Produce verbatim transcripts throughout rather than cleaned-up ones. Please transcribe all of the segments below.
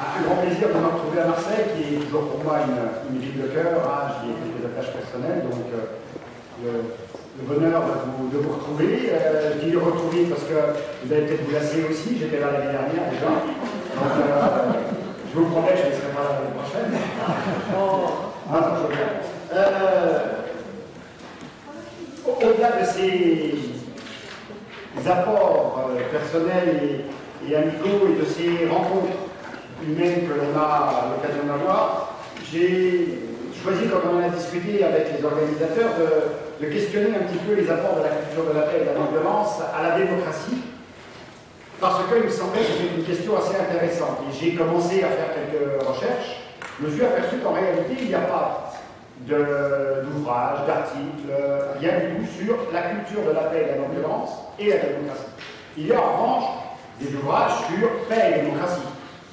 Un grand plaisir de me retrouver à Marseille, qui est toujours pour moi une, une ville de cœur. Hein, j'y ai fait des attaches personnelles, donc euh, le, le bonheur de vous, de vous retrouver. Euh, je dis retrouver parce que vous allez peut-être vous lasser aussi, j'étais là l'année dernière déjà. Donc euh, je vous promets que je ne serai pas là l'année prochaine. Oh. Ah, non, je reviens. Euh, Au-delà de ces apports euh, personnels et, et amicaux et de ces rencontres humaines que l'on a l'occasion d'avoir, j'ai choisi, quand on en a discuté avec les organisateurs, de, de questionner un petit peu les apports de la culture de la paix et de la non-violence à la démocratie, parce qu'il me semblait que c'était une question assez intéressante. Et j'ai commencé à faire quelques recherches, je me suis aperçu qu'en réalité, il n'y a pas d'ouvrages, d'articles, rien du tout sur la culture de la paix et de la non-violence et la démocratie. Il y a en revanche des ouvrages sur paix et démocratie.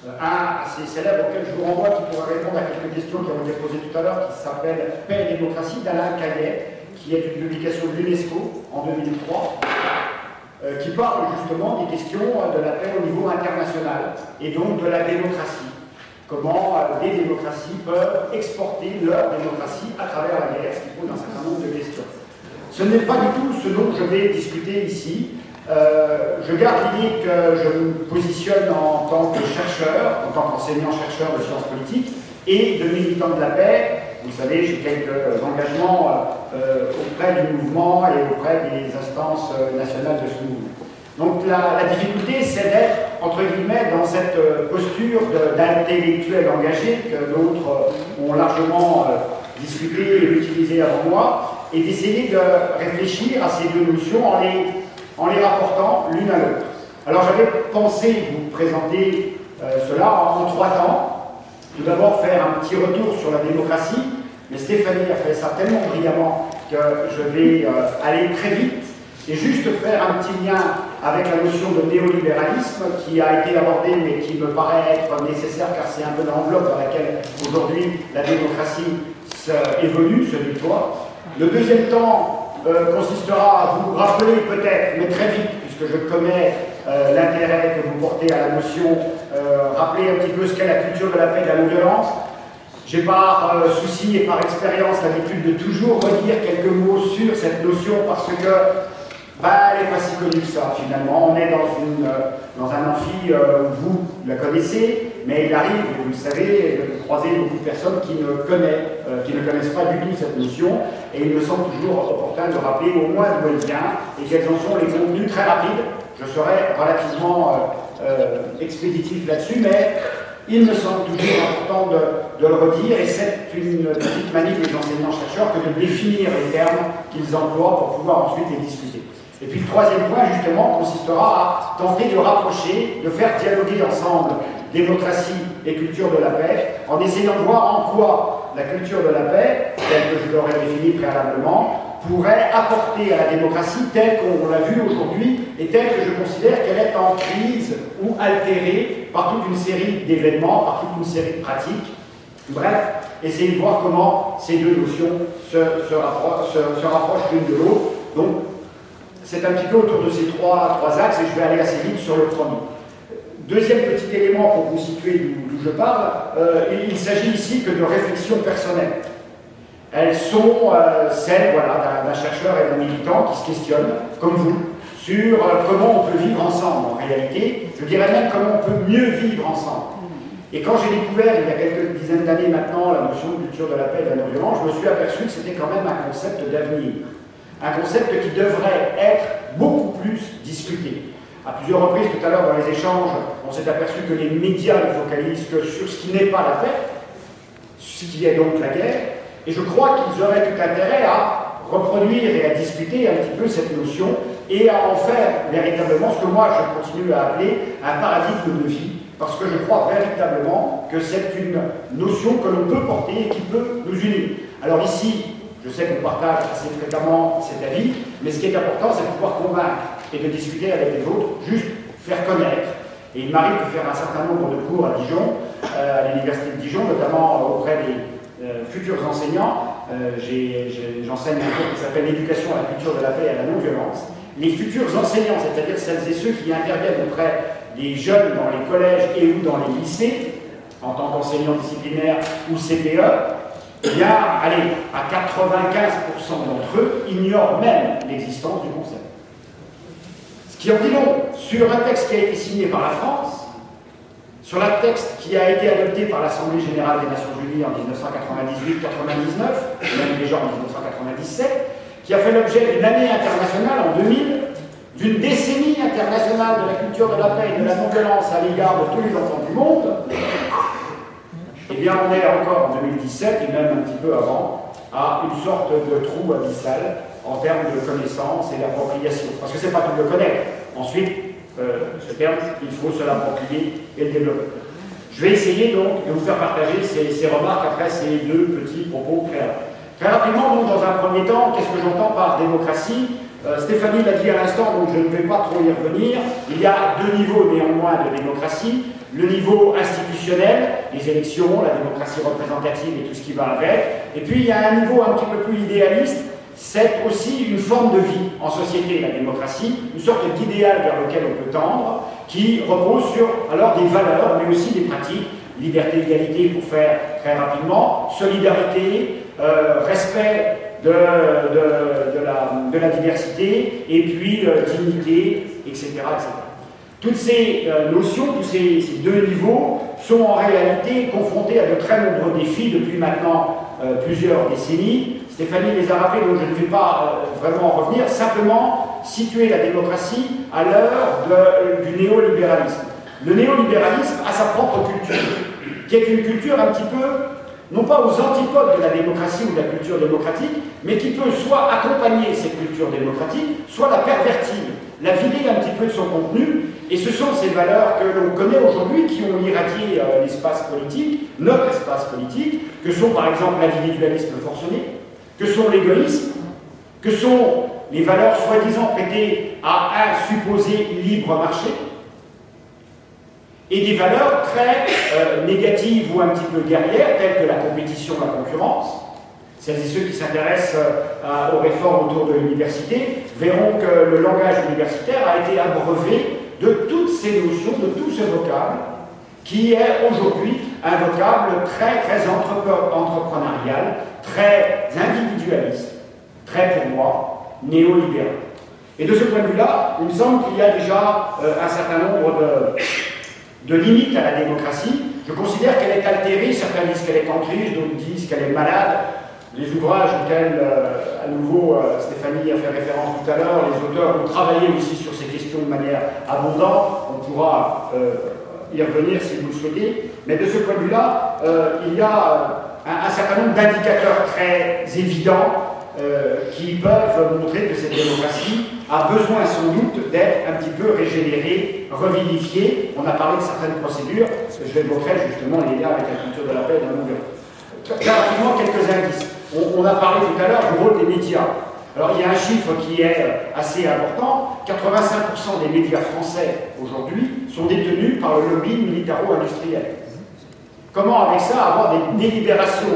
Un assez célèbre auquel je vous renvoie, qui pourra répondre à quelques questions qui ont été posées tout à l'heure, qui s'appelle Paix et démocratie d'Alain Caillet, qui est une publication de l'UNESCO en deux mille trois, euh, qui parle justement des questions de la paix au niveau international et donc de la démocratie. Comment euh, les démocraties peuvent exporter leur démocratie à travers la guerre, ce qui pose un certain nombre de questions. Ce n'est pas du tout ce dont je vais discuter ici. Euh, je garde l'idée que je me positionne en tant que chercheur, en tant qu'enseignant-chercheur de sciences politiques et de militant de la paix. Vous savez, j'ai quelques engagements euh, auprès du mouvement et auprès des instances nationales de ce mouvement. Donc la, la difficulté, c'est d'être, entre guillemets, dans cette posture d'intellectuel engagé que d'autres ont largement euh, discuté et utilisé avant moi, et d'essayer de réfléchir à ces deux notions en les en les rapportant l'une à l'autre. Alors j'avais pensé vous présenter euh, cela en, en trois temps. Tout d'abord faire un petit retour sur la démocratie, mais Stéphanie a fait ça tellement brillamment que je vais euh, aller très vite et juste faire un petit lien avec la notion de néolibéralisme qui a été abordée mais qui me paraît être nécessaire car c'est un peu l'enveloppe dans laquelle aujourd'hui la démocratie évolue, se déploie. Le deuxième temps Euh, consistera à vous rappeler peut-être, mais très vite, puisque je connais euh, l'intérêt que vous portez à la notion, euh, rappeler un petit peu ce qu'est la culture de la paix et de la non-violence. J'ai par euh, souci et par expérience l'habitude de toujours redire quelques mots sur cette notion parce que bah, elle n'est pas si connue que ça finalement. On est dans, une, euh, dans un amphi, euh, vous la connaissez, mais il arrive, vous le savez, de croiser beaucoup de personnes qui ne, connaissent, euh, qui ne connaissent pas du tout cette notion, et il me semble toujours opportun de rappeler au moins d'où elle vient et quels en sont les contenus très rapides. Je serai relativement euh, euh, expéditif là-dessus, mais il me semble toujours important de, de le redire, et c'est une petite manie des enseignants-chercheurs que de définir les termes qu'ils emploient pour pouvoir ensuite les discuter. Et puis le troisième point, justement, consistera à tenter de rapprocher, de faire dialoguer ensemble démocratie et culture de la paix, en essayant de voir en quoi la culture de la paix, telle que je l'aurais définie préalablement, pourrait apporter à la démocratie telle qu'on l'a vue aujourd'hui et telle que je considère qu'elle est en crise ou altérée par toute une série d'événements, par toute une série de pratiques. Bref, essayer de voir comment ces deux notions se, se, rappro se, se rapprochent l'une de l'autre. Donc, c'est un petit peu autour de ces trois, trois axes et je vais aller assez vite sur le premier. Deuxième petit élément pour vous situer d'où je parle, euh, il, il s'agit ici que de réflexions personnelles. Elles sont euh, celles voilà, d'un chercheur et d'un militant qui se questionnent, comme vous, sur euh, comment on peut vivre ensemble en réalité, je dirais même comment on peut mieux vivre ensemble. Et quand j'ai découvert, il y a quelques dizaines d'années maintenant, la notion de culture de la paix et de la non-violence, je me suis aperçu que c'était quand même un concept d'avenir. Un concept qui devrait être beaucoup plus discuté. À plusieurs reprises, tout à l'heure, dans les échanges, on s'est aperçu que les médias ne focalisent que sur ce qui n'est pas la paix, ce qui est donc la guerre, et je crois qu'ils auraient tout intérêt à reproduire et à discuter un petit peu cette notion et à en faire véritablement ce que moi je continue à appeler un paradigme de vie, parce que je crois véritablement que c'est une notion que l'on peut porter et qui peut nous unir. Alors ici, je sais qu'on partage assez fréquemment cet avis, mais ce qui est important, c'est de pouvoir convaincre et de discuter avec les autres, juste faire connaître. Et il m'arrive de faire un certain nombre de cours à Dijon, euh, à l'université de Dijon, notamment auprès des euh, futurs enseignants. Euh, J'enseigne un cours qui s'appelle l'éducation à la culture de la paix et à la non-violence. Les futurs enseignants, c'est-à-dire celles et ceux qui interviennent auprès des jeunes dans les collèges et ou dans les lycées, en tant qu'enseignant disciplinaire ou C P E, il y a, allez, à quatre-vingt-quinze pour cent d'entre eux ignorent même l'existence du concept. Ce qui en dit long sur un texte qui a été signé par la France, sur un texte qui a été adopté par l'Assemblée Générale des Nations Unies en mille neuf cent quatre-vingt-dix-huit quatre-vingt-dix-neuf, même déjà en mille neuf cent quatre-vingt-dix-sept, qui a fait l'objet d'une année internationale en deux mille, d'une décennie internationale de la culture de la paix et de la non-violence à l'égard de tous les enfants du monde. Eh bien, on est encore en deux mille dix-sept, et même un petit peu avant, à une sorte de trou abyssal en termes de connaissance et d'appropriation. Parce que c'est pas tout le connaître. Ensuite, euh, ce terme, il faut se l'approprier et le développer. Je vais essayer donc de vous faire partager ces, ces remarques après ces deux petits propos préalables. Très rapidement, donc, dans un premier temps, qu'est-ce que j'entends par démocratie? euh, Stéphanie l'a dit à l'instant, donc je ne vais pas trop y revenir. Il y a deux niveaux néanmoins de démocratie. Le niveau institutionnel, les élections, la démocratie représentative et tout ce qui va avec. Et puis il y a un niveau un petit peu plus idéaliste, c'est aussi une forme de vie en société, la démocratie, une sorte d'idéal vers lequel on peut tendre, qui repose sur alors des valeurs, mais aussi des pratiques, liberté, égalité pour faire très rapidement, solidarité, euh, respect de, de, de, la, de la diversité, et puis euh, dignité, et cetera, et cetera. Toutes ces euh, notions, tous ces, ces deux niveaux sont en réalité confrontés à de très nombreux défis depuis maintenant euh, plusieurs décennies. Stéphanie les a rappelés, donc je ne vais pas euh, vraiment en revenir, simplement situer la démocratie à l'heure de, du néolibéralisme. Le néolibéralisme a sa propre culture, qui est une culture un petit peu, non pas aux antipodes de la démocratie ou de la culture démocratique, mais qui peut soit accompagner cette culture démocratique, soit la pervertir, la vider un petit peu de son contenu. Et ce sont ces valeurs que l'on connaît aujourd'hui qui ont irradié euh, l'espace politique, notre espace politique, que sont par exemple l'individualisme forcené, que sont l'égoïsme, que sont les valeurs soi-disant prêtées à un supposé libre marché, et des valeurs très euh, négatives ou un petit peu guerrières, telles que la compétition, la concurrence. Celles et ceux qui s'intéressent euh, aux réformes autour de l'université verront que le langage universitaire a été abreuvé de toutes ces notions, de tout ce vocable, qui est aujourd'hui un vocable très, très entrepreneurial, très individualiste, très, pour moi, néolibéral. Et de ce point de vue-là, il me semble qu'il y a déjà euh, un certain nombre de, de limites à la démocratie. Je considère qu'elle est altérée, certains disent qu'elle est en crise, d'autres disent qu'elle est malade. Les ouvrages auxquels, euh, à nouveau, euh, Stéphanie a fait référence tout à l'heure, les auteurs ont travaillé aussi sur ces questions de manière abondante, on pourra euh, y revenir si vous le souhaitez, mais de ce point de vue-là, euh, il y a un, un certain nombre d'indicateurs très évidents euh, qui peuvent montrer que cette démocratie a besoin sans doute d'être un petit peu régénérée, revivifiée. On a parlé de certaines procédures, je évoquerai justement les liens avec la culture de la paix et de la non-violence. Très rapidement, quelques indices. On, on a parlé tout à l'heure du rôle des médias. Alors, il y a un chiffre qui est assez important. quatre-vingt-cinq pour cent des médias français, aujourd'hui, sont détenus par le lobby militaro-industriel. Comment, avec ça, avoir des délibérations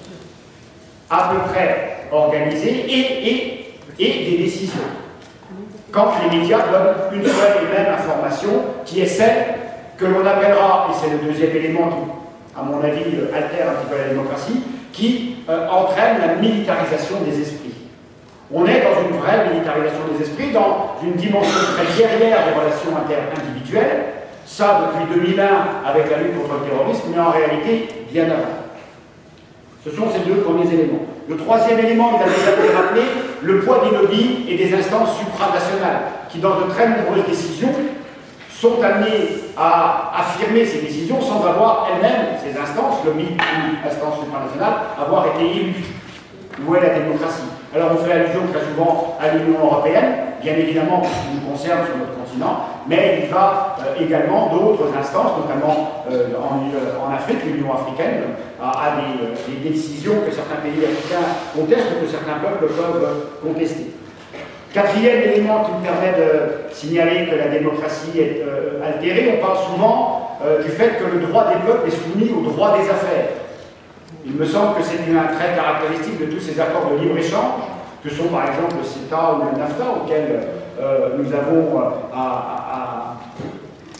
à peu près organisées et, et, et des décisions? Quand les médias donnent une seule et même information, qui est celle que l'on appellera, et c'est le deuxième élément qui, à mon avis, altère un petit peu la démocratie, qui euh, entraîne la militarisation des esprits. On est dans une vraie militarisation des esprits, dans une dimension très guerrière des relations interindividuelles, ça depuis deux mille un avec la lutte contre le terrorisme, mais en réalité bien avant. Ce sont ces deux premiers éléments. Le troisième élément, il a déjà été rappelé, le poids des lobbies et des instances supranationales, qui dans de très nombreuses décisions sont amenées à affirmer ces décisions sans avoir elles-mêmes, ces instances, lobby ou instances supranationales, avoir été élues. Où est la démocratie? Alors on fait allusion très souvent à l'Union européenne, bien évidemment, parce qu'il nous concerne sur notre continent, mais il va euh, également d'autres instances, notamment euh, en, euh, en Afrique, l'Union africaine, à, à des, euh, des décisions que certains pays africains contestent ou que certains peuples peuvent contester. Quatrième élément qui me permet de signaler que la démocratie est euh, altérée, on parle souvent euh, du fait que le droit des peuples est soumis au droit des affaires. Il me semble que c'est un trait caractéristique de tous ces accords de libre-échange, que sont par exemple le CETA ou le NAFTA, auxquels euh, nous avons euh, à, à,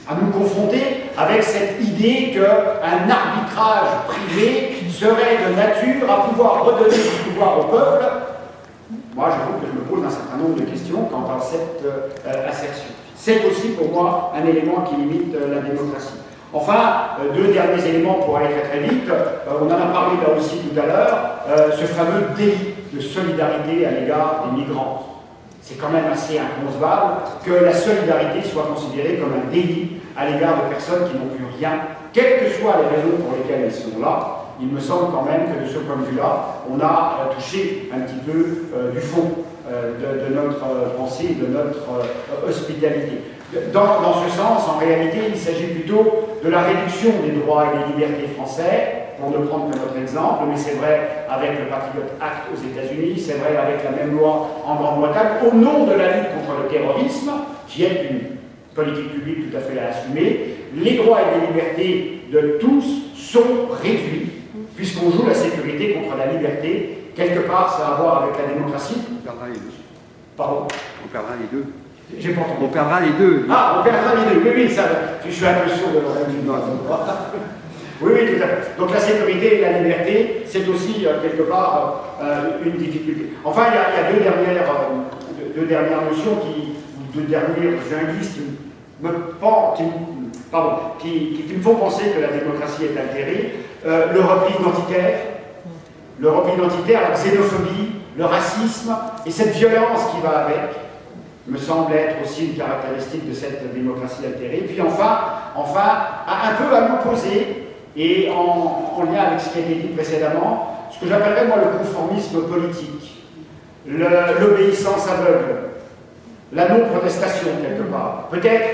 à nous confronter avec cette idée qu'un arbitrage privé serait de nature à pouvoir redonner du pouvoir au peuple. Moi, j'avoue que je me pose un certain nombre de questions quant à cette euh, assertion. C'est aussi pour moi un élément qui limite euh, la démocratie. Enfin, euh, deux derniers éléments pour aller très très vite. Euh, on en a parlé là aussi tout à l'heure, euh, ce fameux délit de solidarité à l'égard des migrants. C'est quand même assez inconcevable que la solidarité soit considérée comme un délit à l'égard de personnes qui n'ont plus rien, quelles que soient les raisons pour lesquelles elles sont là. Il me semble quand même que de ce point de vue-là, on a euh, touché un petit peu euh, du fond euh, de, de notre euh, pensée, de notre euh, hospitalité. Dans, dans ce sens, en réalité, il s'agit plutôt de la réduction des droits et des libertés français, pour ne prendre que notre exemple, mais c'est vrai avec le Patriot Act aux États-Unis, c'est vrai avec la même loi en Grande-Bretagne, au nom de la lutte contre le terrorisme, qui est une politique publique tout à fait à assumer, les droits et les libertés de tous sont réduits, puisqu'on joue la sécurité contre la liberté. Quelque part, ça a à voir avec la démocratie. On perdra les deux. Pardon? On perdra les deux. J'ai pas entendu. On perdra les deux. Ah, on perdra les deux. Oui, oui, ça, je suis un peu sourd de l'oreille du doigt. Oui, oui, tout à fait. Donc la sécurité et la liberté, c'est aussi, euh, quelque part, euh, une difficulté. Enfin, il y a, il y a deux, dernières, euh, deux, deux dernières notions, qui, deux derniers indices qui me, qui, pardon, qui, qui, qui me font penser que la démocratie est altérée. Euh, le repli identitaire, le repli identitaire, la xénophobie, le racisme et cette violence qui va avec, me semble être aussi une caractéristique de cette démocratie altérée. Puis enfin, enfin un peu à l'opposé, et en, en lien avec ce qui a été dit précédemment, ce que j'appellerais moi le conformisme politique, l'obéissance aveugle, la non-protestation quelque part, peut-être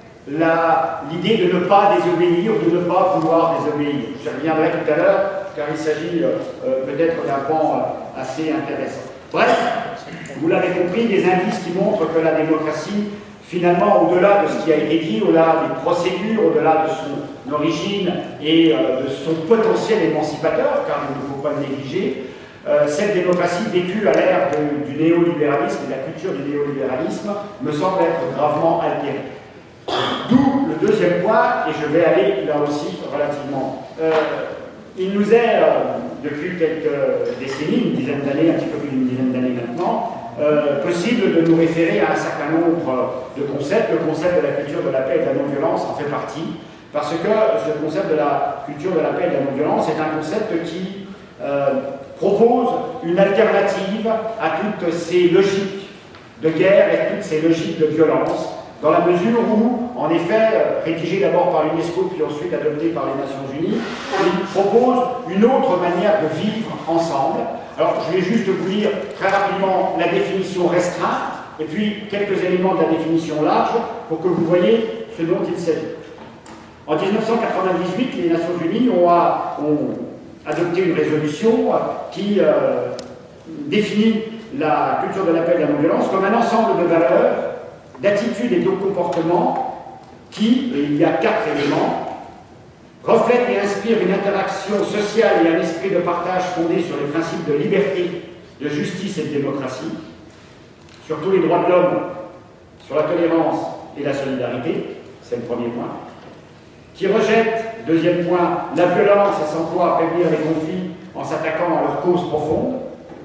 l'idée de ne pas désobéir ou de ne pas vouloir désobéir. Je reviendrai tout à l'heure, car il s'agit euh, peut-être d'un pan euh, assez intéressant. Bref, vous l'avez compris, des indices qui montrent que la démocratie, finalement, au-delà de ce qui a été dit, au-delà des procédures, au-delà de son origine et euh, de son potentiel émancipateur, car il ne faut pas le négliger, euh, cette démocratie vécue à l'ère du néolibéralisme et de la culture du néolibéralisme me semble être gravement altérée. D'où le deuxième point, et je vais aller là aussi relativement. Euh, il nous est, euh, depuis quelques décennies, une dizaine d'années, un petit peu plus d'une dizaine d'années maintenant, euh, possible de nous référer à un certain nombre de concepts. Le concept de la culture de la paix et de la non-violence en fait partie, parce que ce concept de la culture de la paix et de la non-violence est un concept qui euh, propose une alternative à toutes ces logiques de guerre et toutes ces logiques de violence, dans la mesure où, en effet, rédigé d'abord par l'UNESCO puis ensuite adopté par les Nations Unies, il propose une autre manière de vivre ensemble. Alors, je vais juste vous lire très rapidement la définition restreinte et puis quelques éléments de la définition large pour que vous voyez ce dont il s'agit. En mille neuf cent quatre-vingt-dix-huit, les Nations Unies ont, ont adopté une résolution qui euh, définit la culture de la paix et de la non-violence comme un ensemble de valeurs, d'attitudes et de comportements qui, et il y a quatre éléments, reflètent et inspirent une interaction sociale et un esprit de partage fondé sur les principes de liberté, de justice et de démocratie, sur tous les droits de l'homme, sur la tolérance et la solidarité, c'est le premier point, qui rejette, deuxième point, la violence et s'emploie à prévenir les conflits en s'attaquant à leurs causes profondes,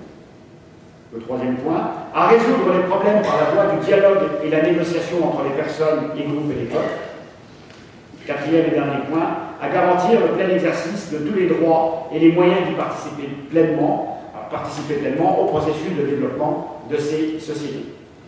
le troisième point, à résoudre les problèmes par la voie du dialogue et la négociation entre les personnes, les groupes et les peuples. Quatrième et dernier point, à garantir le plein exercice de tous les droits et les moyens d'y participer pleinement, à participer pleinement au processus de développement de ces sociétés.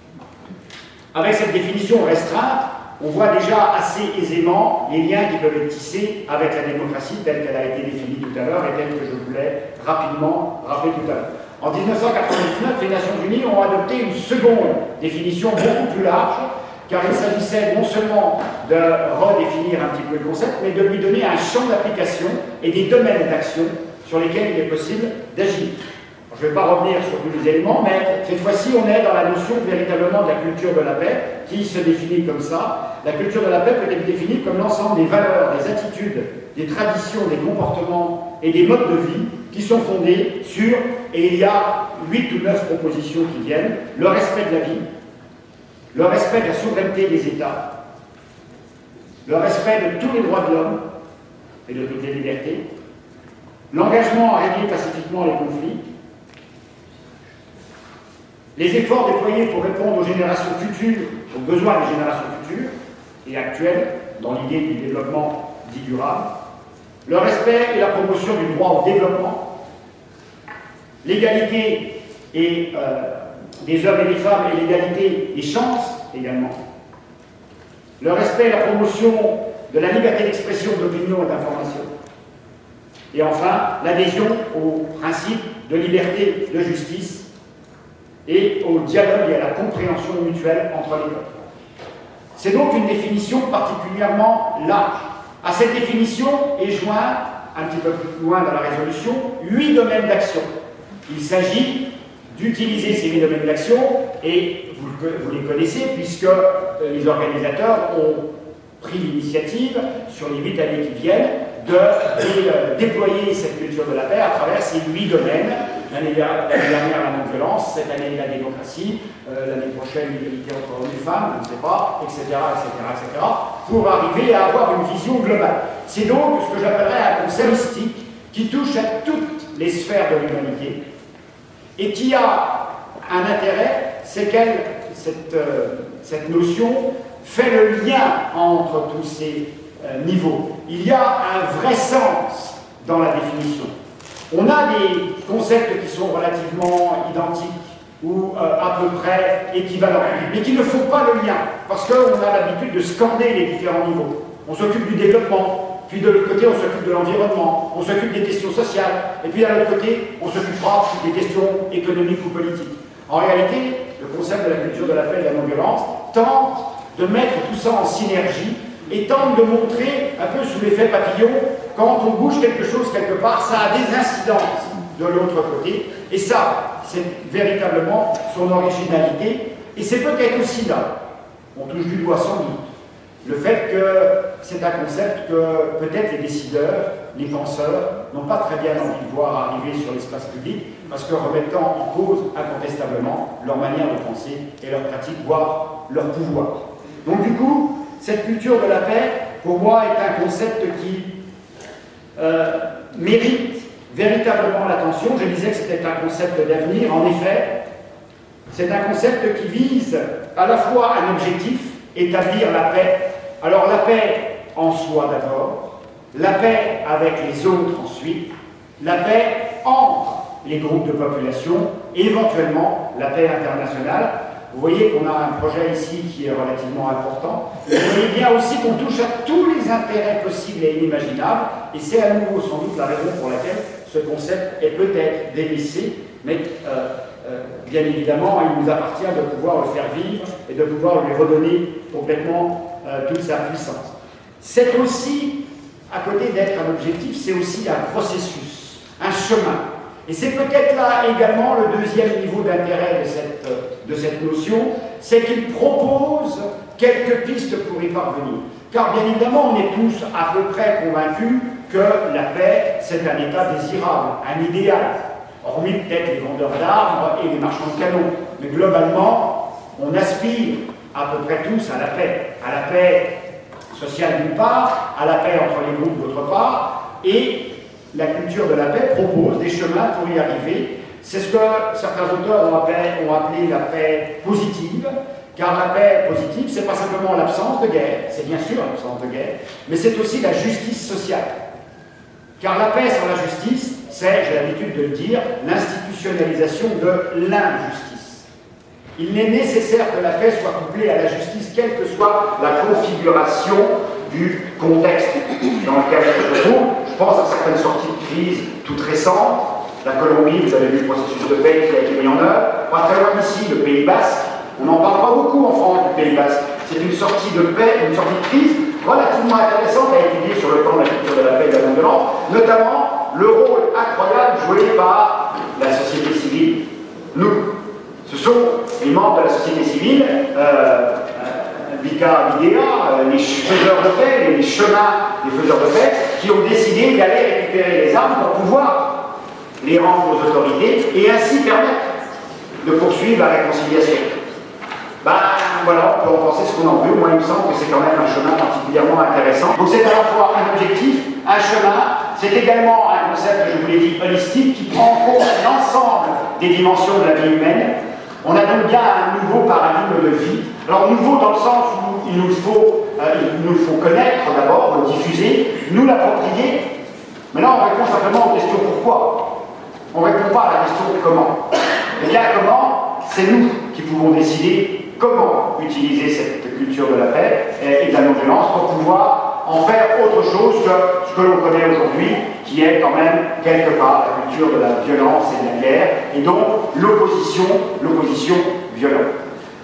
Avec cette définition restreinte, on voit déjà assez aisément les liens qui peuvent être tissés avec la démocratie telle qu'elle a été définie tout à l'heure et telle que je voulais rapidement rappeler tout à l'heure. En mille neuf cent quatre-vingt-dix-neuf, les Nations Unies ont adopté une seconde définition beaucoup plus large, car il s'agissait non seulement de redéfinir un petit peu le concept, mais de lui donner un champ d'application et des domaines d'action sur lesquels il est possible d'agir. Je ne vais pas revenir sur tous les éléments, mais cette fois-ci, on est dans la notion véritablement de la culture de la paix, qui se définit comme ça. La culture de la paix peut être définie comme l'ensemble des valeurs, des attitudes, des traditions, des comportements et des modes de vie qui sont fondés sur, et il y a huit ou neuf propositions qui viennent, le respect de la vie, le respect de la souveraineté des États, le respect de tous les droits de l'homme et de toutes les libertés, l'engagement à régler pacifiquement les conflits, les efforts déployés pour répondre aux générations futures, aux besoins des générations futures et actuelles, dans l'idée du développement dit durable, le respect et la promotion du droit au développement, l'égalité et, euh, des hommes et des femmes et l'égalité des chances également, le respect et la promotion de la liberté d'expression, d'opinion et d'information, et enfin l'adhésion au principe de liberté, de justice et au dialogue et à la compréhension mutuelle entre les peuples. C'est donc une définition particulièrement large. À cette définition est joint, un petit peu plus loin dans la résolution, huit domaines d'action. Il s'agit d'utiliser ces huit domaines d'action, et vous, vous les connaissez, puisque euh, les organisateurs ont pris l'initiative, sur les huit années qui viennent, de, de euh, déployer cette culture de la paix à travers ces huit domaines. L'année dernière, la non-violence, cette année, la démocratie, euh, l'année prochaine, l'égalité entre hommes et femmes, je ne sais pas, et cetera, et cetera, et cetera, pour arriver à avoir une vision globale. C'est donc ce que j'appellerais un concept holistique qui touche à toutes les sphères de l'humanité et qui a un intérêt, c'est qu'elle, cette, euh, cette notion, fait le lien entre tous ces euh, niveaux. Il y a un vrai sens dans la définition. On a des concepts qui sont relativement identiques ou euh, à peu près équivalents, mais qui ne font pas le lien, parce qu'on a l'habitude de scander les différents niveaux. On s'occupe du développement, puis de l'autre côté on s'occupe de l'environnement, on s'occupe des questions sociales, et puis d'un autre côté on s'occupera des questions économiques ou politiques. En réalité, le concept de la culture de la paix et de la non-violence tente de mettre tout ça en synergie et tente de montrer, un peu sous l'effet papillon, quand on bouge quelque chose quelque part, ça a des incidences de l'autre côté, et ça, c'est véritablement son originalité, et c'est peut-être aussi là, on touche du doigt sans doute, le fait que c'est un concept que peut-être les décideurs, les penseurs, n'ont pas très bien envie de voir arriver sur l'espace public, parce que remettant en cause incontestablement leur manière de penser et leur pratique, voire leur pouvoir. Donc du coup, cette culture de la paix, pour moi, est un concept qui euh, mérite véritablement l'attention. Je disais que c'était un concept d'avenir. En effet, c'est un concept qui vise à la fois un objectif, établir la paix. Alors la paix en soi d'abord, la paix avec les autres ensuite, la paix entre les groupes de population et éventuellement la paix internationale. Vous voyez qu'on a un projet ici qui est relativement important. Vous voyez bien aussi qu'on touche à tous les intérêts possibles et inimaginables, et c'est à nouveau sans doute la raison pour laquelle ce concept est peut-être délaissé, mais euh, euh, bien évidemment, il nous appartient de pouvoir le faire vivre et de pouvoir lui redonner complètement euh, toute sa puissance. C'est aussi, à côté d'être un objectif, c'est aussi un processus, un chemin. Et c'est peut-être là également le deuxième niveau d'intérêt de cette, de cette notion, c'est qu'il propose quelques pistes pour y parvenir. Car bien évidemment, on est tous à peu près convaincus que la paix, c'est un état désirable, un idéal, hormis peut-être les vendeurs d'armes et les marchands de canons. Mais globalement, on aspire à peu près tous à la paix, à la paix sociale d'une part, à la paix entre les groupes d'autre part, et la culture de la paix propose des chemins pour y arriver. C'est ce que certains auteurs ont appelé, ont appelé la paix positive, car la paix positive, c'est pas simplement l'absence de guerre, c'est bien sûr l'absence de guerre, mais c'est aussi la justice sociale. Car la paix sans la justice, c'est, j'ai l'habitude de le dire, l'institutionnalisation de l'injustice. Il est nécessaire que la paix soit couplée à la justice, quelle que soit la configuration du contexte dans lequel elle se trouve. Je pense à certaines sorties de crise toutes récentes. La Colombie, vous avez vu le processus de paix qui a été mis en œuvre. Pas très loin d'ici, le Pays Basque. On n'en parle pas beaucoup en France du Pays Basque. C'est une sortie de paix, une sortie de crise relativement intéressante à étudier sur le plan de la culture de la paix et de la non-violence, notamment le rôle incroyable joué par la société civile. Nous, ce sont les membres de la société civile, euh, Vika Videa, les faiseurs de paix, les chemins des faiseurs de paix, qui ont décidé d'aller récupérer les armes pour pouvoir les rendre aux autorités et ainsi permettre de poursuivre la réconciliation. ben voilà, on peut en penser ce qu'on en veut. Moi, il me semble que c'est quand même un chemin particulièrement intéressant. Donc c'est à la fois un objectif, un chemin, c'est également un concept, je vous l'ai dit, holistique, qui prend en compte l'ensemble des dimensions de la vie humaine. On a donc bien un nouveau paradigme de vie. Alors nouveau dans le sens où il nous faut, euh, il nous faut connaître d'abord, le diffuser, nous l'approprier. Mais là, on répond simplement aux questions pourquoi. On ne répond pas à la question comment. Et bien comment, c'est nous qui pouvons décider comment utiliser cette culture de la paix et de la non-violence pour pouvoir en faire autre chose que ce que l'on connaît aujourd'hui, qui est quand même quelque part la culture de la violence et de la guerre, et donc l'opposition, l'opposition violente.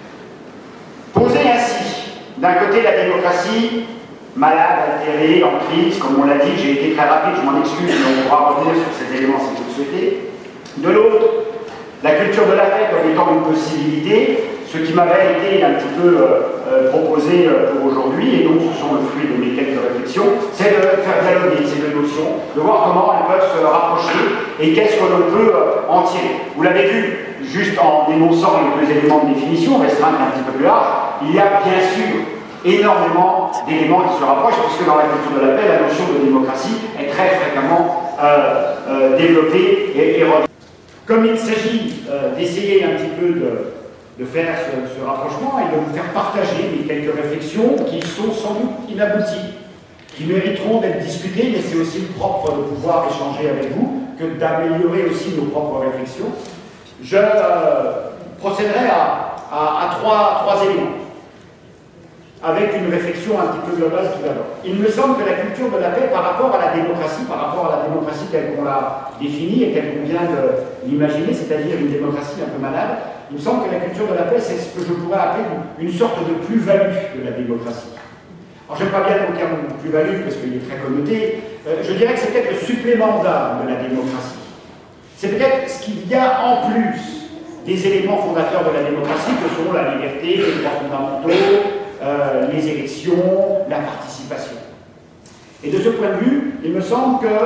Poser ainsi, d'un côté la démocratie, malade, altérée, en crise, comme on l'a dit, j'ai été très rapide, je m'en excuse, mais on pourra revenir sur ces éléments si vous le souhaitez. De l'autre, la culture de la paix comme étant une possibilité, ce qui m'avait été un petit peu euh, proposé pour aujourd'hui, et donc ce sont le fruit de mes quelques réflexions, c'est de faire dialoguer ces deux notions, de voir comment elles peuvent se rapprocher et qu'est-ce que l'on peut en tirer. Vous l'avez vu, juste en énonçant les deux éléments de définition, restreindre un petit peu plus large, il y a bien sûr énormément d'éléments qui se rapprochent, puisque dans la culture de la paix, la notion de démocratie est très fréquemment euh, euh, développée et, et comme il s'agit euh, d'essayer un petit peu de, de faire ce, ce rapprochement et de vous faire partager les quelques réflexions qui sont sans doute inabouties, qui mériteront d'être discutées, mais c'est aussi le propre de pouvoir échanger avec vous, que d'améliorer aussi nos propres réflexions, je euh, procéderai à, à, à trois, trois éléments, avec une réflexion un petit peu globale tout d'abord. Il me semble que la culture de la paix par rapport à la démocratie, par rapport à la démocratie telle qu'on l'a définie et telle qu'on vient de l'imaginer, c'est-à-dire une démocratie un peu malade, il me semble que la culture de la paix, c'est ce que je pourrais appeler une sorte de plus-value de la démocratie. Alors, j'aime pas bien le terme plus-value parce qu'il est très connoté, euh, je dirais que c'est peut-être le supplément d'âme de la démocratie. C'est peut-être ce qu'il y a en plus des éléments fondateurs de la démocratie, que sont la liberté, les droits fondamentaux, Euh, les élections, la participation. Et de ce point de vue, il me semble que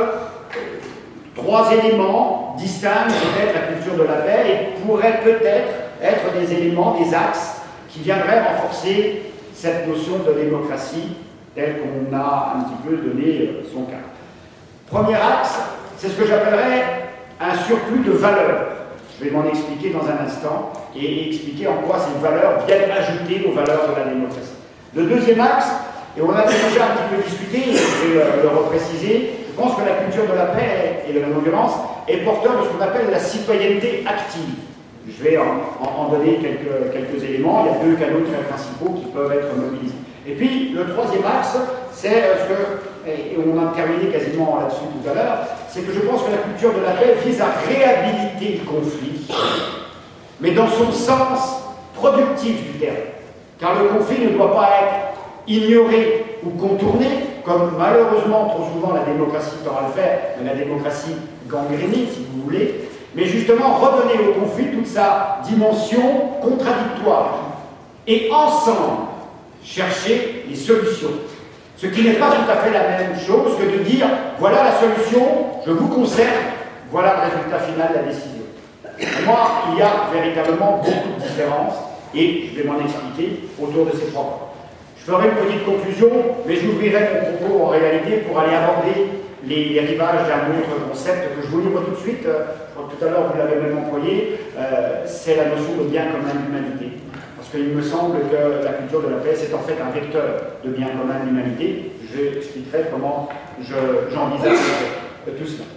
trois éléments distinguent peut-être la culture de la paix et pourraient peut-être être des éléments, des axes qui viendraient renforcer cette notion de démocratie telle qu'on a un petit peu donné son cadre. Premier axe, c'est ce que j'appellerais un surplus de valeur. Je vais m'en expliquer dans un instant et expliquer en quoi ces valeurs viennent ajouter aux valeurs de la démocratie. Le deuxième axe, et on a déjà un petit peu discuté, et je vais le repréciser, je pense que la culture de la paix et de la non-violence est porteur de ce qu'on appelle la citoyenneté active. Je vais en, en, en donner quelques, quelques éléments, il y a deux canaux très principaux qui peuvent être mobilisés. Et puis, le troisième axe, c'est ce que, et on a terminé quasiment là-dessus tout à l'heure, c'est que je pense que la culture de la paix vise à réhabiliter le conflit, mais dans son sens productif du terme. Car le conflit ne doit pas être ignoré ou contourné, comme malheureusement trop souvent la démocratie tend à le faire, mais la démocratie gangrénée, si vous voulez, mais justement redonner au conflit toute sa dimension contradictoire. Et ensemble, chercher les solutions. Ce qui n'est pas tout à fait la même chose que de dire voilà la solution, je vous conserve, voilà le résultat final de la décision. Pour moi, il y a véritablement beaucoup de différences et je vais m'en expliquer autour de ces trois points. Je ferai une petite conclusion, mais j'ouvrirai mon propos en réalité pour aller aborder les, les rivages d'un autre concept que je vous livre tout de suite. Je crois que tout à l'heure vous l'avez même employé, euh, c'est la notion de bien commun de l'humanité. Parce qu'il me semble que la culture de la paix, c'est en fait un vecteur de bien commun de l'humanité. Je expliquerai comment j'envisage je, tout cela.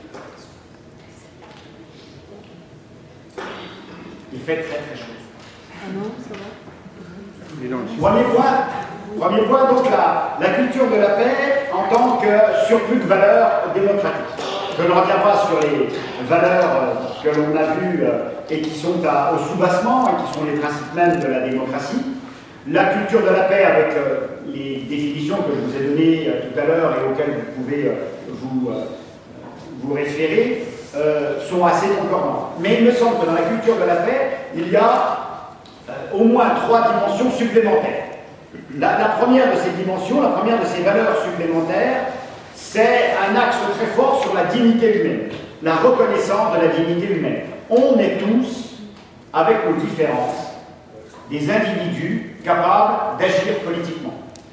Il fait très très chaud. Ah non, ça va. Premier point, premier point donc la, la culture de la paix en tant que surplus de valeurs démocratiques. Je ne reviens pas sur les valeurs que l'on a vues et qui sont à, au soubassement et qui sont les principes mêmes de la démocratie. La culture de la paix avec les définitions que je vous ai données tout à l'heure et auxquelles vous pouvez vous, vous référer euh, sont assez concordantes. Mais il me semble que dans la culture de la paix, il y a euh, au moins trois dimensions supplémentaires. La, la première de ces dimensions, la première de ces valeurs supplémentaires, c'est un axe très fort sur la dignité humaine, la reconnaissance de la dignité humaine. On est tous, avec nos différences, des individus capables d'agir politiquement.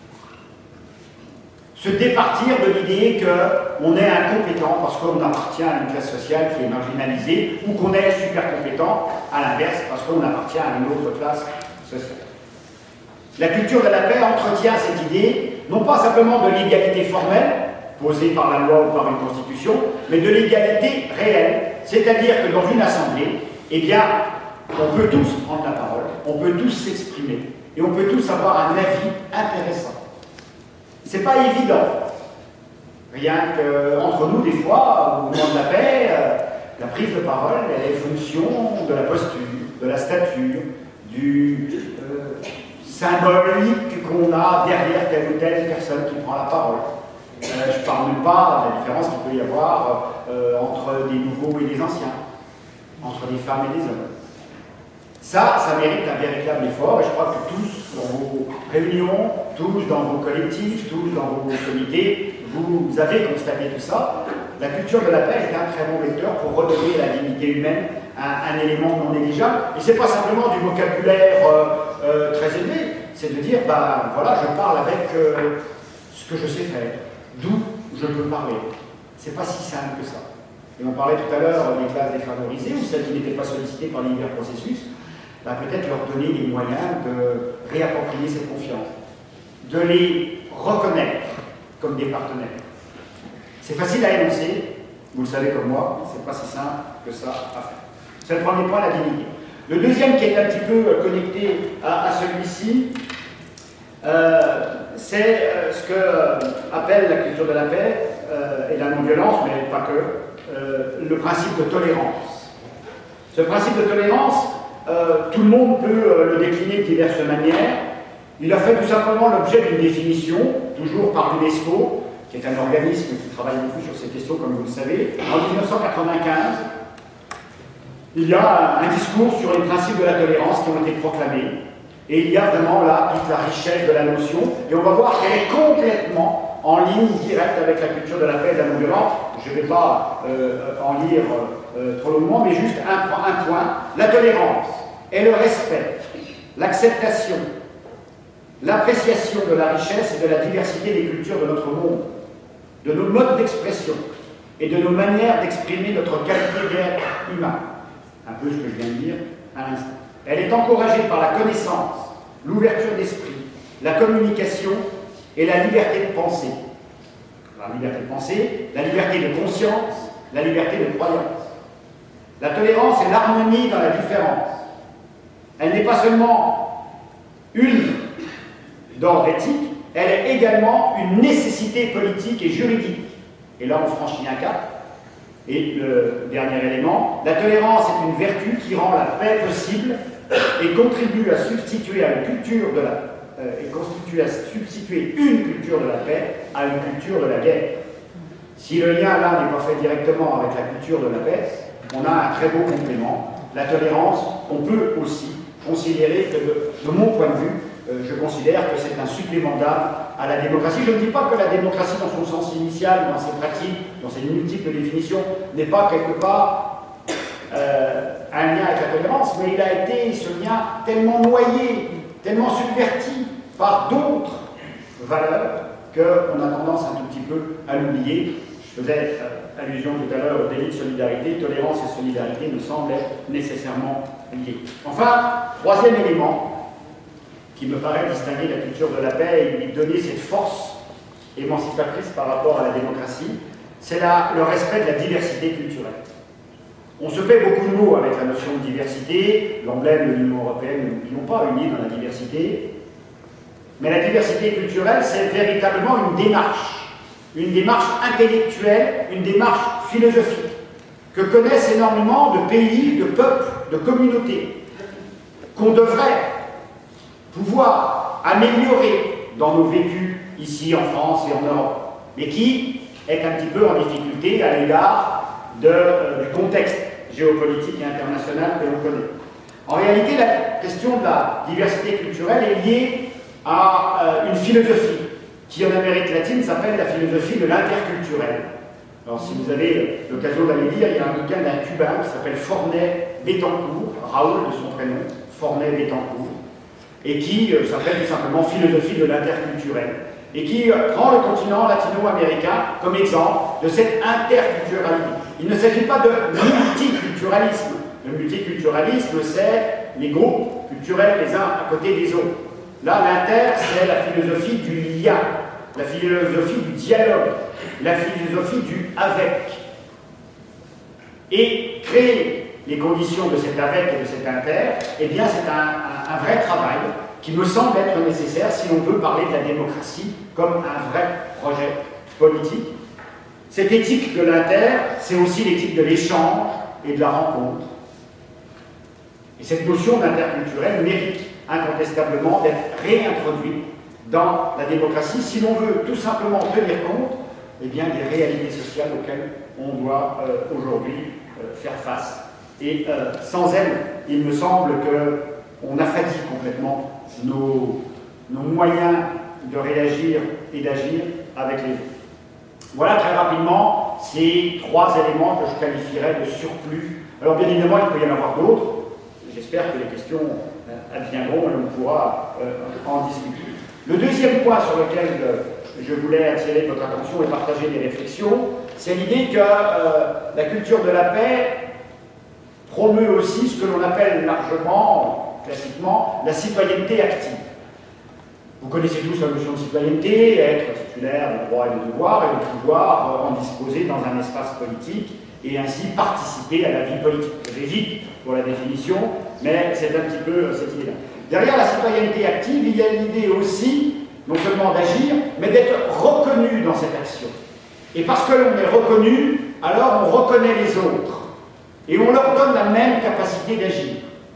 Se départir de l'idée qu'on est incompétent parce qu'on appartient à une classe sociale qui est marginalisée, ou qu'on est super compétent, à l'inverse, parce qu'on appartient à une autre classe sociale. La culture de la paix entretient cette idée, non pas simplement de l'égalité formelle, posée par la loi ou par une constitution, mais de l'égalité réelle. C'est-à-dire que dans une assemblée, eh bien, on peut tous prendre la parole, on peut tous s'exprimer, et on peut tous avoir un avis intéressant. C'est pas évident. Rien qu'entre nous, des fois, au moment de la paix, euh, la prise de parole, elle est fonction de la posture, de la stature, du euh, symbolique qu'on a derrière telle ou telle personne qui prend la parole. Euh, je ne parle même pas de la différence qu'il peut y avoir euh, entre des nouveaux et des anciens, entre des femmes et des hommes. Ça, ça mérite un véritable effort, et je crois que tous, dans vos réunions, tous dans vos collectifs, tous dans vos comités, vous avez constaté tout ça. La culture de la paix est un très bon vecteur pour redonner à la dignité humaine un, un élément non négligeable. Et ce n'est pas simplement du vocabulaire euh, euh, très élevé, c'est de dire, ben voilà, je parle avec euh, ce que je sais faire, d'où je peux parler. C'est pas si simple que ça. Et on parlait tout à l'heure des classes défavorisées, ou celles qui n'étaient pas sollicitées par les divers processus. Ben, peut-être leur donner les moyens de réapproprier cette confiance, de les reconnaître comme des partenaires. C'est facile à énoncer, vous le savez comme moi, c'est pas si simple que ça à faire. C'est le premier point, la dignité. Le deuxième, qui est un petit peu connecté à, à celui-ci, euh, c'est euh, ce que euh, appelle la culture de la paix euh, et la non-violence, mais pas que, euh, le principe de tolérance. Ce principe de tolérance, Euh, tout le monde peut euh, le décliner de diverses manières. Il a fait tout simplement l'objet d'une définition, toujours par l'UNESCO, qui est un organisme qui travaille beaucoup sur ces questions, comme vous le savez. En mille neuf cent quatre-vingt-quinze, il y a un discours sur les principes de la tolérance qui ont été proclamés. Et il y a vraiment là toute la richesse de la notion. Et on va voir qu'elle est complètement en ligne directe avec la culture de la paix et de la non-violence. Je ne vais pas euh, en lire euh, trop longuement, mais juste un, un point. La tolérance est le respect, l'acceptation, l'appréciation de la richesse et de la diversité des cultures de notre monde, de nos modes d'expression et de nos manières d'exprimer notre qualité d'être humain. Un peu ce que je viens de dire à l'instant. Elle est encouragée par la connaissance, l'ouverture d'esprit, la communication et la liberté de penser. La liberté de penser, la liberté de conscience, la liberté de croyance. La tolérance est l'harmonie dans la différence. Elle n'est pas seulement une d'ordre éthique, elle est également une nécessité politique et juridique. Et là, on franchit un cap. Et le dernier élément, la tolérance est une vertu qui rend la paix possible et contribue à substituer à une culture de la euh, et constitue à substituer une culture de la paix à une culture de la guerre. Si le lien là n'est pas fait directement avec la culture de la paix, on a un très beau complément. La tolérance, on peut aussi considérer que, de, de mon point de vue, euh, je considère que c'est un supplément d'âme à la démocratie. Je ne dis pas que la démocratie, dans son sens initial, dans ses pratiques, dans ses multiples définitions, n'est pas quelque part euh, un lien avec la tolérance, mais il a été, ce lien, tellement noyé, tellement subverti par d'autres valeurs qu'on a tendance un tout petit peu à l'oublier. Je faisais euh, allusion tout à l'heure au délit de solidarité. Tolérance et solidarité me semblent être nécessairement liés. Enfin, troisième élément qui me paraît distinguer la culture de la paix et lui donner cette force émancipatrice par rapport à la démocratie, c'est le respect de la diversité culturelle. On se fait beaucoup de mots avec la notion de diversité. L'emblème de l'Union européenne, ne l'oublions pas, unie dans la diversité. Mais la diversité culturelle, c'est véritablement une démarche, une démarche intellectuelle, une démarche philosophique, que connaissent énormément de pays, de peuples, de communautés, qu'on devrait pouvoir améliorer dans nos vécus ici en France et en Europe, mais qui est un petit peu en difficulté à l'égard de, euh, du contexte géopolitique et international que l'on connaît. En réalité, la question de la diversité culturelle est liée à euh, une philosophie qui, en Amérique latine, s'appelle la philosophie de l'interculturel. Alors, si vous avez l'occasion d'aller lire, il y a un bouquin d'un Cubain qui s'appelle Forney Betancourt, Raoul de son prénom, Forney Betancourt, et qui euh, s'appelle tout simplement Philosophie de l'interculturel, et qui euh, prend le continent latino-américain comme exemple de cette interculturalité. Il ne s'agit pas de multiculturalisme. Le multiculturalisme, c'est les groupes culturels les uns à côté des autres. Là, l'inter, c'est la philosophie du lien, la philosophie du dialogue, la philosophie du avec. Et créer les conditions de cet avec et de cet inter, eh bien, c'est un, un, un vrai travail qui me semble être nécessaire si on veut parler de la démocratie comme un vrai projet politique. Cette éthique de l'inter, c'est aussi l'éthique de l'échange et de la rencontre. Et cette notion d'interculturel mérite incontestablement d'être réintroduite dans la démocratie si l'on veut tout simplement tenir compte eh bien, des réalités sociales auxquelles on doit euh, aujourd'hui euh, faire face. Et euh, sans elles, il me semble qu'on affadit complètement nos, nos moyens de réagir et d'agir avec les autres. Voilà très rapidement ces trois éléments que je qualifierais de surplus. Alors bien évidemment, il peut y en avoir d'autres. J'espère que les questions euh, adviendront et on pourra euh, en discuter. Le deuxième point sur lequel euh, je voulais attirer votre attention et partager des réflexions, c'est l'idée que euh, la culture de la paix promeut aussi ce que l'on appelle largement, classiquement, la citoyenneté active. Vous connaissez tous la notion de citoyenneté, être titulaire de droits et de devoirs, et de pouvoir en disposer dans un espace politique, et ainsi participer à la vie politique. J'hésite pour la définition, mais c'est un petit peu cette idée-là. Derrière la citoyenneté active, il y a l'idée aussi, non seulement d'agir, mais d'être reconnu dans cette action. Et parce que l'on est reconnu, alors on reconnaît les autres. Et on leur donne la même capacité d'agir.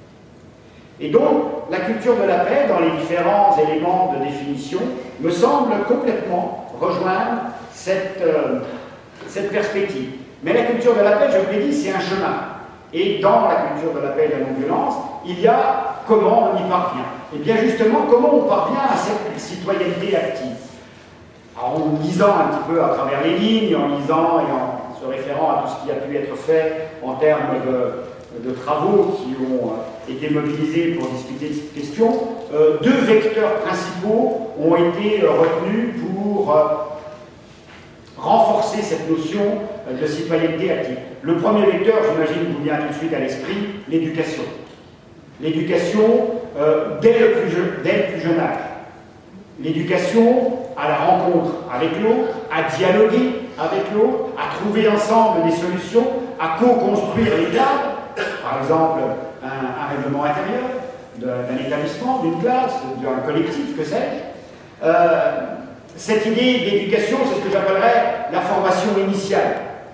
Et donc, la culture de la paix, dans les différents éléments de définition, me semble complètement rejoindre cette, euh, cette perspective. Mais la culture de la paix, je vous l'ai dit, c'est un chemin. Et dans la culture de la paix et de la non-violence, il y a comment on y parvient. Et bien justement, comment on parvient à cette citoyenneté active. Alors, en lisant un petit peu à travers les lignes, en lisant et en se référant à tout ce qui a pu être fait en termes de, de travaux qui ont été mobilisés pour discuter de cette question, euh, deux vecteurs principaux ont été retenus pour euh, renforcer cette notion de citoyenneté active. Le premier vecteur, j'imagine, vous vient tout de suite à l'esprit, l'éducation. L'éducation euh, dès, le plus jeune, dès le plus jeune âge. L'éducation à la rencontre avec l'autre, à dialoguer avec l'autre, à trouver ensemble des solutions, à co-construire les cadres, par exemple un, un règlement intérieur d'un établissement, d'une classe, d'un collectif, que sais-je. Euh, cette idée d'éducation, c'est ce que j'appellerais la formation initiale.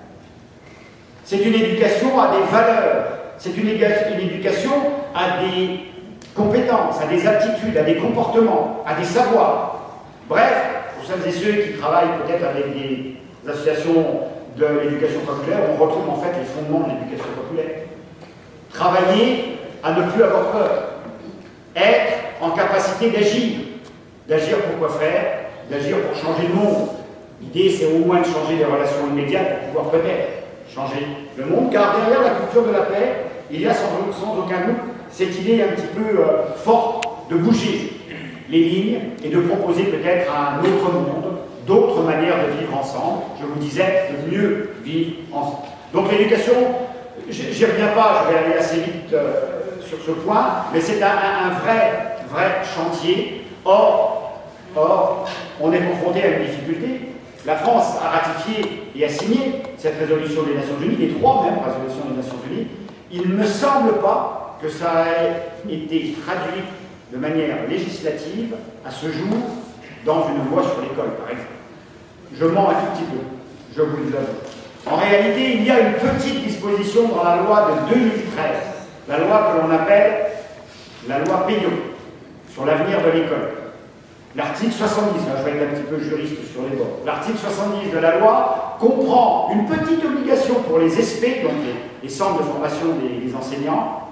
C'est une éducation à des valeurs, c'est une, une éducation à des compétences, à des aptitudes, à des comportements, à des savoirs. Bref, pour celles et ceux qui travaillent peut-être avec des associations de l'éducation populaire, on retrouve en fait les fondements de l'éducation populaire. Travailler à ne plus avoir peur. Être en capacité d'agir. D'agir pour quoi faire, d'agir pour changer le monde. L'idée, c'est au moins de changer les relations immédiates pour pouvoir peut-être changer le monde, car derrière la culture de la paix, il y a sans, sans aucun doute cette idée un petit peu euh, forte de bouger les lignes et de proposer peut-être un autre monde, d'autres manières de vivre ensemble. Je vous disais, de mieux vivre ensemble. Donc l'éducation, j'y reviens pas, je vais aller assez vite euh, sur ce point, mais c'est un, un, un vrai, vrai chantier. Or, or, on est confronté à une difficulté. La France a ratifié et a signé cette résolution des Nations Unies, les trois mêmes résolutions des Nations Unies. Il ne me semble pas que ça ait été traduit de manière législative à ce jour dans une loi sur l'école, par exemple. Je mens un tout petit peu, je vous le avoue. En réalité, il y a une petite disposition dans la loi de deux mille treize, la loi que l'on appelle la loi Peillon, sur l'avenir de l'école. L'article soixante-dix, là je vais être un petit peu juriste sur les bords, l'article soixante-dix de la loi comprend une petite obligation pour les S P, donc les, les centres de formation des, des enseignants,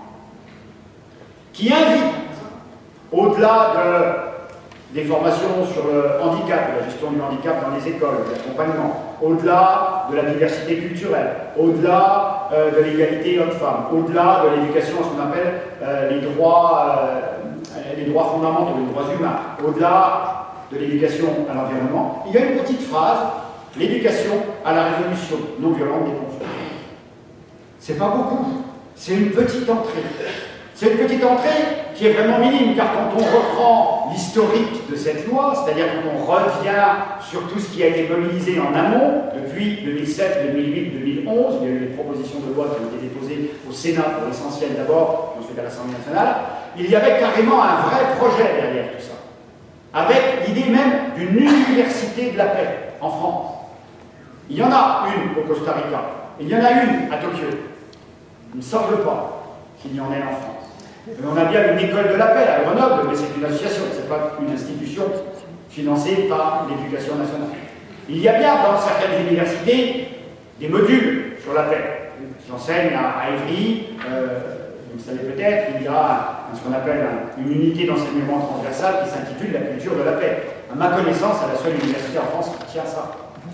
qui invite, au-delà de, des formations sur le handicap, la gestion du handicap dans les écoles, l'accompagnement, au-delà de la diversité culturelle, au-delà euh, de l'égalité homme-femme, au-delà de l'éducation à ce qu'on appelle euh, les droits, euh, les droits fondamentaux, les droits humains, au-delà de l'éducation à l'environnement, il y a une petite phrase, l'éducation à la résolution non violente des conflits. C'est pas beaucoup, c'est une petite entrée. C'est une petite entrée qui est vraiment minime, car quand on reprend l'historique de cette loi, c'est-à-dire quand on revient sur tout ce qui a été mobilisé en amont, depuis deux mille sept, deux mille huit, deux mille onze, il y a eu des propositions de loi qui ont été déposées au Sénat pour l'essentiel d'abord, puis ensuite à l'Assemblée nationale, il y avait carrément un vrai projet derrière tout ça, avec l'idée même d'une université de la paix en France. Il y en a une au Costa Rica, il y en a une à Tokyo. Il ne semble pas qu'il y en ait en France. On a bien une école de la paix à Grenoble, mais c'est une association, ce n'est pas une institution financée par l'Éducation nationale. Il y a bien dans certaines universités des modules sur la paix. J'enseigne à, à Évry, euh, vous le savez peut-être, il y a un, ce qu'on appelle un, une unité d'enseignement transversal qui s'intitule la culture de la paix. À ma connaissance, c'est la seule université en France qui tient ça.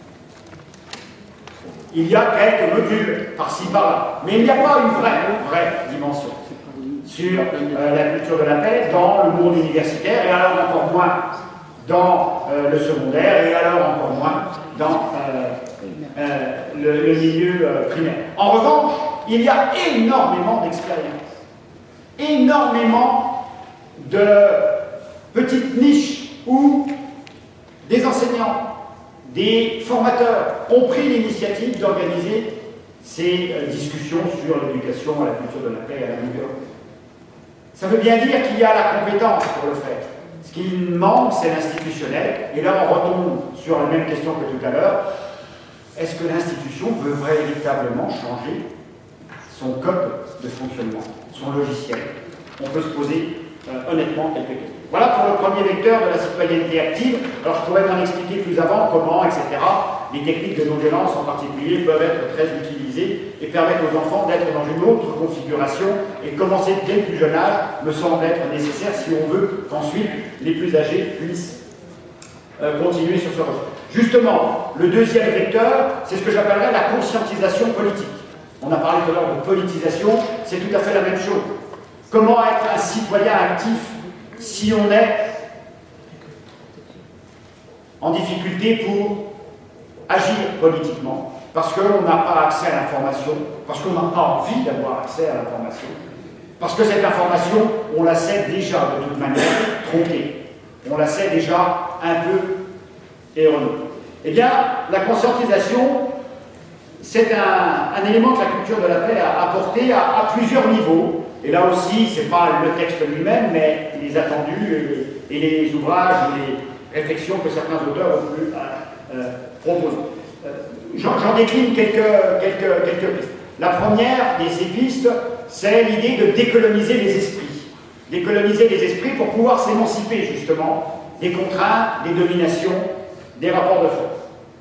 Il y a quelques modules par-ci par-là, mais il n'y a pas une vraie, vraie dimension sur euh, la culture de la paix dans le monde universitaire, et alors encore moins dans euh, le secondaire, et alors encore moins dans euh, euh, le, le milieu euh, primaire. En revanche, il y a énormément d'expériences, énormément de petites niches où des enseignants, des formateurs ont pris l'initiative d'organiser ces euh, discussions sur l'éducation à la culture de la paix et à la non-violence. Ça veut bien dire qu'il y a la compétence pour le faire. Ce qui manque, c'est l'institutionnel. Et là, on retombe sur la même question que tout à l'heure. Est-ce que l'institution veut véritablement changer son code de fonctionnement, son logiciel? On peut se poser euh, honnêtement quelques questions. Voilà pour le premier vecteur de la citoyenneté active. Alors, je pourrais m'en expliquer plus avant comment, et cetera. Les techniques de non-violence en particulier peuvent être très utilisées et permettre aux enfants d'être dans une autre configuration, et commencer dès le plus jeune âge me semble être nécessaire si on veut qu'ensuite les plus âgés puissent euh, continuer sur ce registre. Justement, le deuxième vecteur, c'est ce que j'appellerais la conscientisation politique. On a parlé tout à l'heure de politisation, c'est tout à fait la même chose. Comment être un citoyen actif si on est en difficulté pour agir politiquement, parce qu'on n'a pas accès à l'information, parce qu'on n'a pas envie d'avoir accès à l'information, parce que cette information, on la sait déjà de toute manière tronquée, on la sait déjà un peu erronée. Eh bien, la conscientisation, c'est un, un élément que la culture de la paix a apporté à, à plusieurs niveaux. Et là aussi, ce n'est pas le texte lui-même, mais les attendus et, et les ouvrages, et les réflexions que certains auteurs ont pu euh, euh, proposer. Euh, J'en décline quelques, quelques, quelques pistes. La première de ces pistes, c'est l'idée de décoloniser les esprits. Décoloniser les esprits pour pouvoir s'émanciper, justement, des contraintes, des dominations, des rapports de force.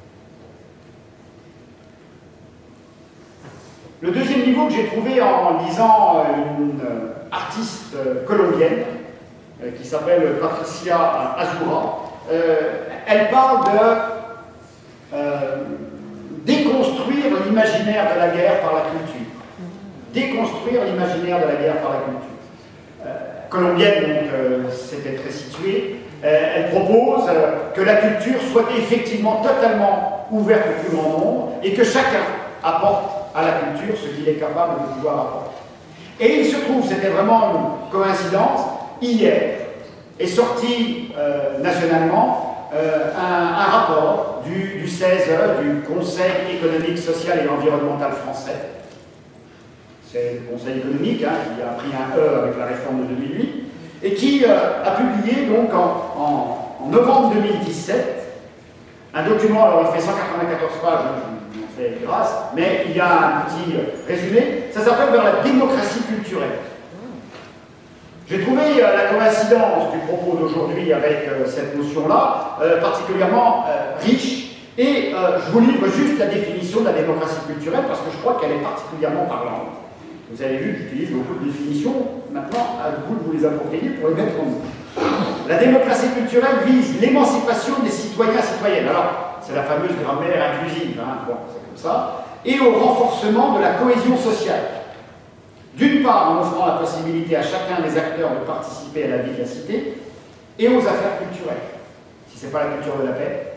Le deuxième niveau que j'ai trouvé en lisant une artiste colombienne euh, qui s'appelle Patricia Azura, euh, elle parle de euh, déconstruire l'imaginaire de la guerre par la culture. Déconstruire l'imaginaire de la guerre par la culture. Euh, colombienne, donc euh, c'était très situé, euh, elle propose euh, que la culture soit effectivement totalement ouverte au plus grand nombre et que chacun apporte à la culture ce qu'il est capable de pouvoir apporter. Et il se trouve, c'était vraiment une coïncidence, hier est sorti euh, nationalement euh, un, un rapport du, du C E S E, du Conseil économique, social et environnemental français. C'est le Conseil économique, hein, qui a pris un E avec la réforme de deux mille huit, et qui euh, a publié donc en, en, en novembre deux mille dix-sept un document, alors il fait cent quatre-vingt-quatorze pages, je m'en fais grâce, mais il y a un petit résumé, ça s'appelle vers la démocratie culturelle. J'ai trouvé euh, la coïncidence du propos d'aujourd'hui avec euh, cette notion-là euh, particulièrement euh, riche, et euh, je vous livre juste la définition de la démocratie culturelle parce que je crois qu'elle est particulièrement parlante. Vous avez vu que j'utilise beaucoup de définitions, maintenant à vous de vous les approprier pour les mettre en œuvre. La démocratie culturelle vise l'émancipation des citoyens et citoyennes. Alors, c'est la fameuse grammaire inclusive, hein, bon, c'est comme ça, et au renforcement de la cohésion sociale. D'une part, en offrant la possibilité à chacun des acteurs de participer à la vie de la cité et aux affaires culturelles, si ce n'est pas la culture de la paix.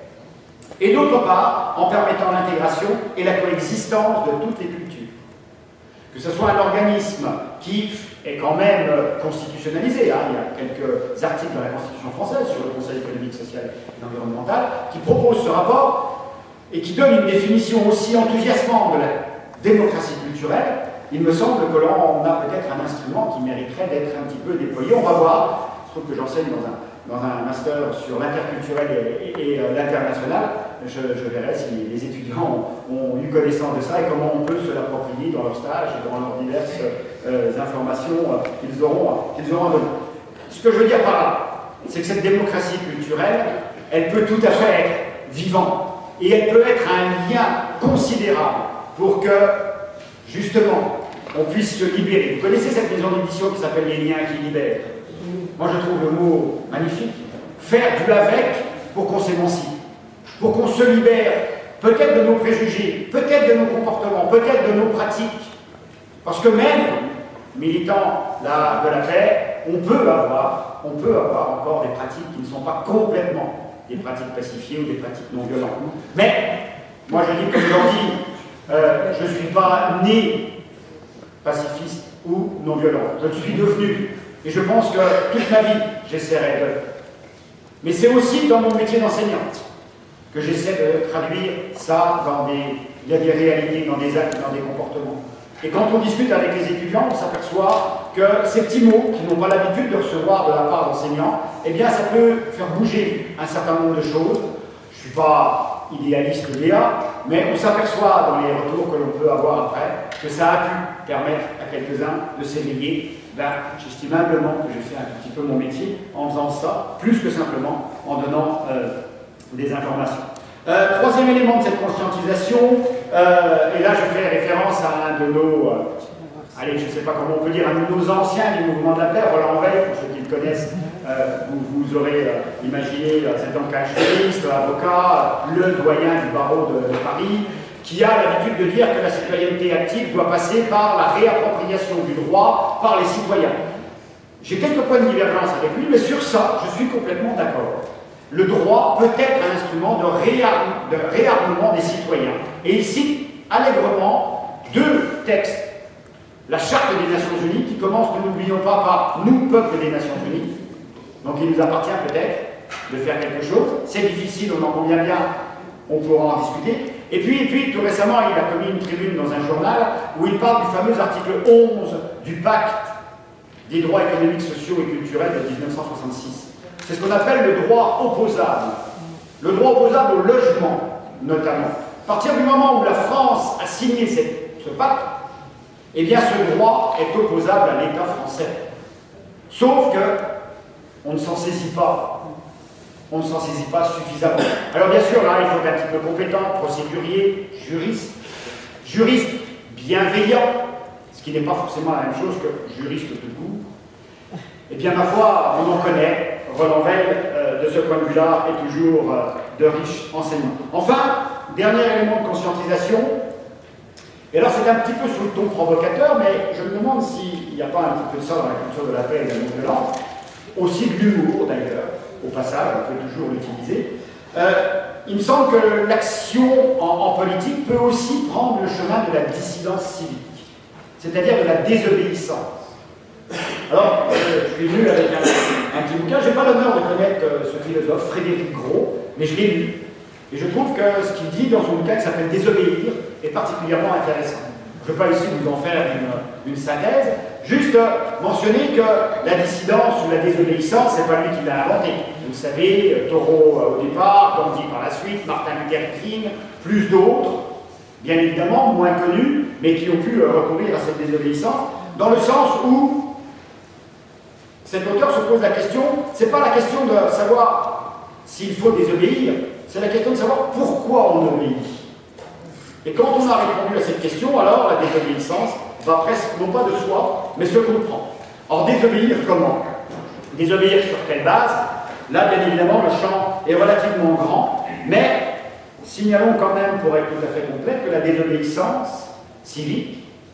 Et d'autre part, en permettant l'intégration et la coexistence de toutes les cultures. Que ce soit un organisme qui est quand même constitutionnalisé, hein, il y a quelques articles dans la Constitution française sur le Conseil économique, social et environnemental qui propose ce rapport et qui donne une définition aussi enthousiasmante de la démocratie culturelle. Il me semble que là, on a peut-être un instrument qui mériterait d'être un petit peu déployé. On va voir, je trouve que j'enseigne dans un, dans un master sur l'interculturel et, et, et euh, l'international. Je, je verrai si les étudiants ont, ont eu connaissance de ça et comment on peut se l'approprier dans leur stage et dans leurs diverses euh, informations euh, qu'ils auront, qu'ils auront données. Ce que je veux dire par là, c'est que cette démocratie culturelle, elle peut tout à fait être vivante et elle peut être un lien considérable pour que, justement, on puisse se libérer. Vous connaissez cette maison d'édition qui s'appelle Les Liens qui libèrent? Moi, je trouve le mot magnifique. Faire du avec pour qu'on s'émancipe, pour qu'on se libère, peut-être de nos préjugés, peut-être de nos comportements, peut-être de nos pratiques. Parce que même, militant la, de la paix, on peut avoir, on peut avoir encore des pratiques qui ne sont pas complètement des pratiques pacifiées ou des pratiques non violentes. Mais, moi je dis comme Gandhi, euh, je ne suis pas né pacifiste ou non violent. Je le suis devenu. Et je pense que toute ma vie, j'essaierai de... Mais c'est aussi dans mon métier d'enseignant que j'essaie de traduire ça dans des, il y a des réalités, dans des actes, dans des comportements. Et quand on discute avec les étudiants, on s'aperçoit que ces petits mots qui n'ont pas l'habitude de recevoir de la part d'enseignants, eh bien ça peut faire bouger un certain nombre de choses. Je ne suis pas idéaliste Léa, mais on s'aperçoit dans les retours que l'on peut avoir après que ça a pu permettre à quelques-uns de s'éveiller. Ben, j'estime humblement que j'ai fait un petit peu mon métier en faisant ça, plus que simplement en donnant euh, des informations. Euh, troisième élément de cette conscientisation, euh, et là je fais référence à un de nos, euh, allez, je ne sais pas comment on peut dire, un de nos anciens du mouvement de la paix, Roland Weil, pour ceux qui le connaissent, euh, vous, vous aurez euh, imaginé, euh, c'est donc un juriste, avocat, le doyen du barreau de, de Paris, qui a l'habitude de dire que la citoyenneté active doit passer par la réappropriation du droit par les citoyens. J'ai quelques points de divergence avec lui, mais sur ça, je suis complètement d'accord. Le droit peut être un instrument de, réarm de réarmement des citoyens. Et il cite allègrement deux textes. La Charte des Nations Unies, qui commence, ne n'oublions pas, par « nous, peuple des Nations Unies ». Donc il nous appartient peut-être de faire quelque chose. C'est difficile, on en convient bien, on pourra en discuter. Et puis, et puis, tout récemment, il a commis une tribune dans un journal où il parle du fameux article onze du Pacte des droits économiques, sociaux et culturels de mille neuf cent soixante-six. C'est ce qu'on appelle le droit opposable. Le droit opposable au logement, notamment. À partir du moment où la France a signé cette, ce pacte, eh bien ce droit est opposable à l'État français. Sauf que on ne s'en saisit pas. On ne s'en saisit pas suffisamment. Alors bien sûr, là, il faut être un petit peu compétent, procédurier, juriste, juriste bienveillant, ce qui n'est pas forcément la même chose que juriste tout court. Eh bien, ma foi, on en connaît. Roland Weil, euh, de ce point de vue-là, est toujours euh, de riches enseignements. Enfin, dernier élément de conscientisation, et alors c'est un petit peu sous le ton provocateur, mais je me demande s'il n'y a pas un petit peu de ça dans la culture de la paix et de la non-violence, aussi de l'humour d'ailleurs. Au passage, on peut toujours l'utiliser. Euh, il me semble que l'action en, en politique peut aussi prendre le chemin de la dissidence civique, c'est-à-dire de la désobéissance. Alors, euh, je suis venu avec un, un petit bouquin, je n'ai pas l'honneur de connaître euh, ce philosophe, Frédéric Gros, mais je l'ai lu, et je trouve que ce qu'il dit dans son bouquin qui s'appelle « Désobéir » est particulièrement intéressant. Je ne vais pas ici vous en faire une, une synthèse, juste mentionner que la dissidence ou la désobéissance, c'est pas lui qui l'a inventé. Vous savez, Thoreau au départ, Gandhi par la suite, Martin Luther King, plus d'autres, bien évidemment, moins connus, mais qui ont pu recourir à cette désobéissance, dans le sens où cet auteur se pose la question, c'est pas la question de savoir s'il faut désobéir, c'est la question de savoir pourquoi on obéit. Et quand on a répondu à cette question, alors la désobéissance va presque, non pas de soi, mais se comprend. Or, désobéir comment? Désobéir sur quelle base? Là, bien évidemment, le champ est relativement grand, mais signalons quand même, pour être tout à fait complet, que la désobéissance civique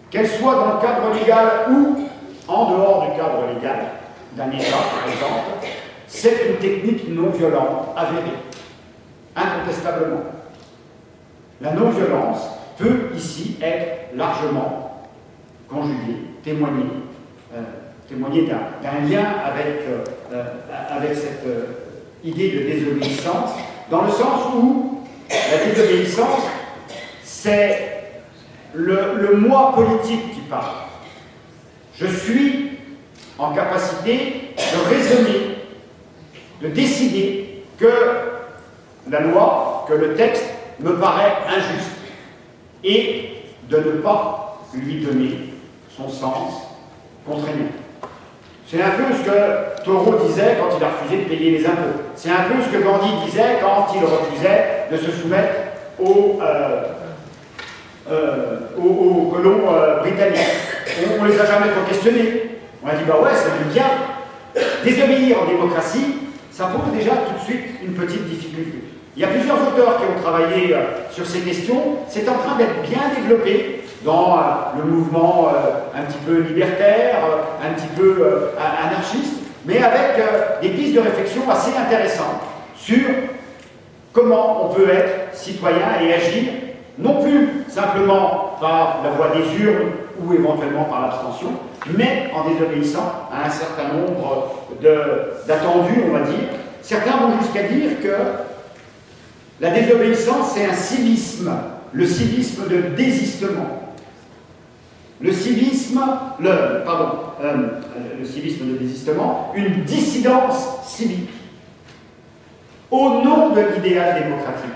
qu'elle soit dans le cadre légal ou en dehors du cadre légal d'un État, par exemple, c'est une technique non violente avérée, incontestablement. La non-violence peut ici être largement conjuguée, témoignée, euh, témoigner d'un lien avec, euh, avec cette euh, idée de désobéissance, dans le sens où la désobéissance, c'est le, le moi politique qui parle. Je suis en capacité de raisonner, de décider que la loi, que le texte me paraît injuste, et de ne pas lui donner son sens contraignant. C'est un peu ce que Thoreau disait quand il a refusé de payer les impôts. C'est un peu ce que Gandhi disait quand il refusait de se soumettre aux, euh, euh, aux, aux colons euh, britanniques. On ne les a jamais trop questionnés. On a dit, bah ouais, c'est bien. Désobéir en démocratie, ça pose déjà tout de suite une petite difficulté. Il y a plusieurs auteurs qui ont travaillé euh, sur ces questions. C'est en train d'être bien développé dans euh, le mouvement euh, un petit peu libertaire, euh, un petit peu euh, anarchiste, mais avec euh, des pistes de réflexion assez intéressantes sur comment on peut être citoyen et agir, non plus simplement par la voie des urnes ou éventuellement par l'abstention, mais en désobéissant à un certain nombre d'attendus, on va dire. Certains vont jusqu'à dire que la désobéissance, c'est un civisme, le civisme de désistement. Le civisme, le, pardon, euh, le civisme de désistement, une dissidence civique au nom de l'idéal démocratique.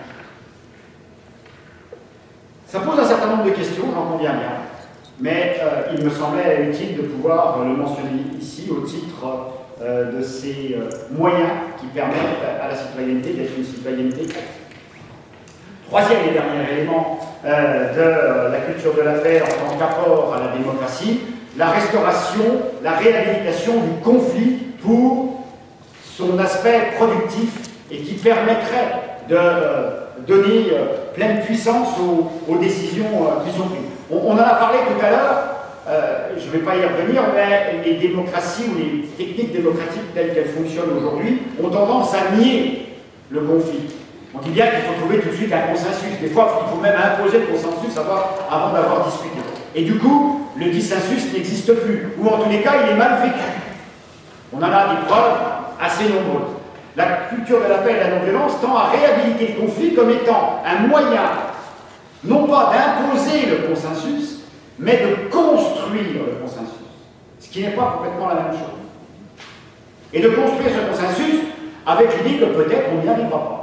Ça pose un certain nombre de questions, j'en conviens bien, mais euh, il me semblait utile de pouvoir le mentionner ici au titre euh, de ces euh, moyens qui permettent à la citoyenneté d'être une citoyenneté active. Troisième et dernier élément euh, de la culture de la paix en tant qu'apport à la démocratie, la restauration, la réhabilitation du conflit pour son aspect productif et qui permettrait de euh, donner euh, pleine puissance aux, aux décisions euh, qui sont prises. On, on en a parlé tout à l'heure, euh, je ne vais pas y revenir, mais les démocraties ou les techniques démocratiques telles qu'elles fonctionnent aujourd'hui ont tendance à nier le conflit. On dit bien qu'il faut trouver tout de suite un consensus. Des fois, il faut même imposer le consensus avant d'avoir discuté. Et du coup, le dissensus n'existe plus. Ou en tous les cas, il est mal vécu. On en a des preuves assez nombreuses. La culture de la paix et de la non-violence tend à réhabiliter le conflit comme étant un moyen, non pas d'imposer le consensus, mais de construire le consensus. Ce qui n'est pas complètement la même chose. Et de construire ce consensus avec l'idée que peut-être on n'y arrivera pas.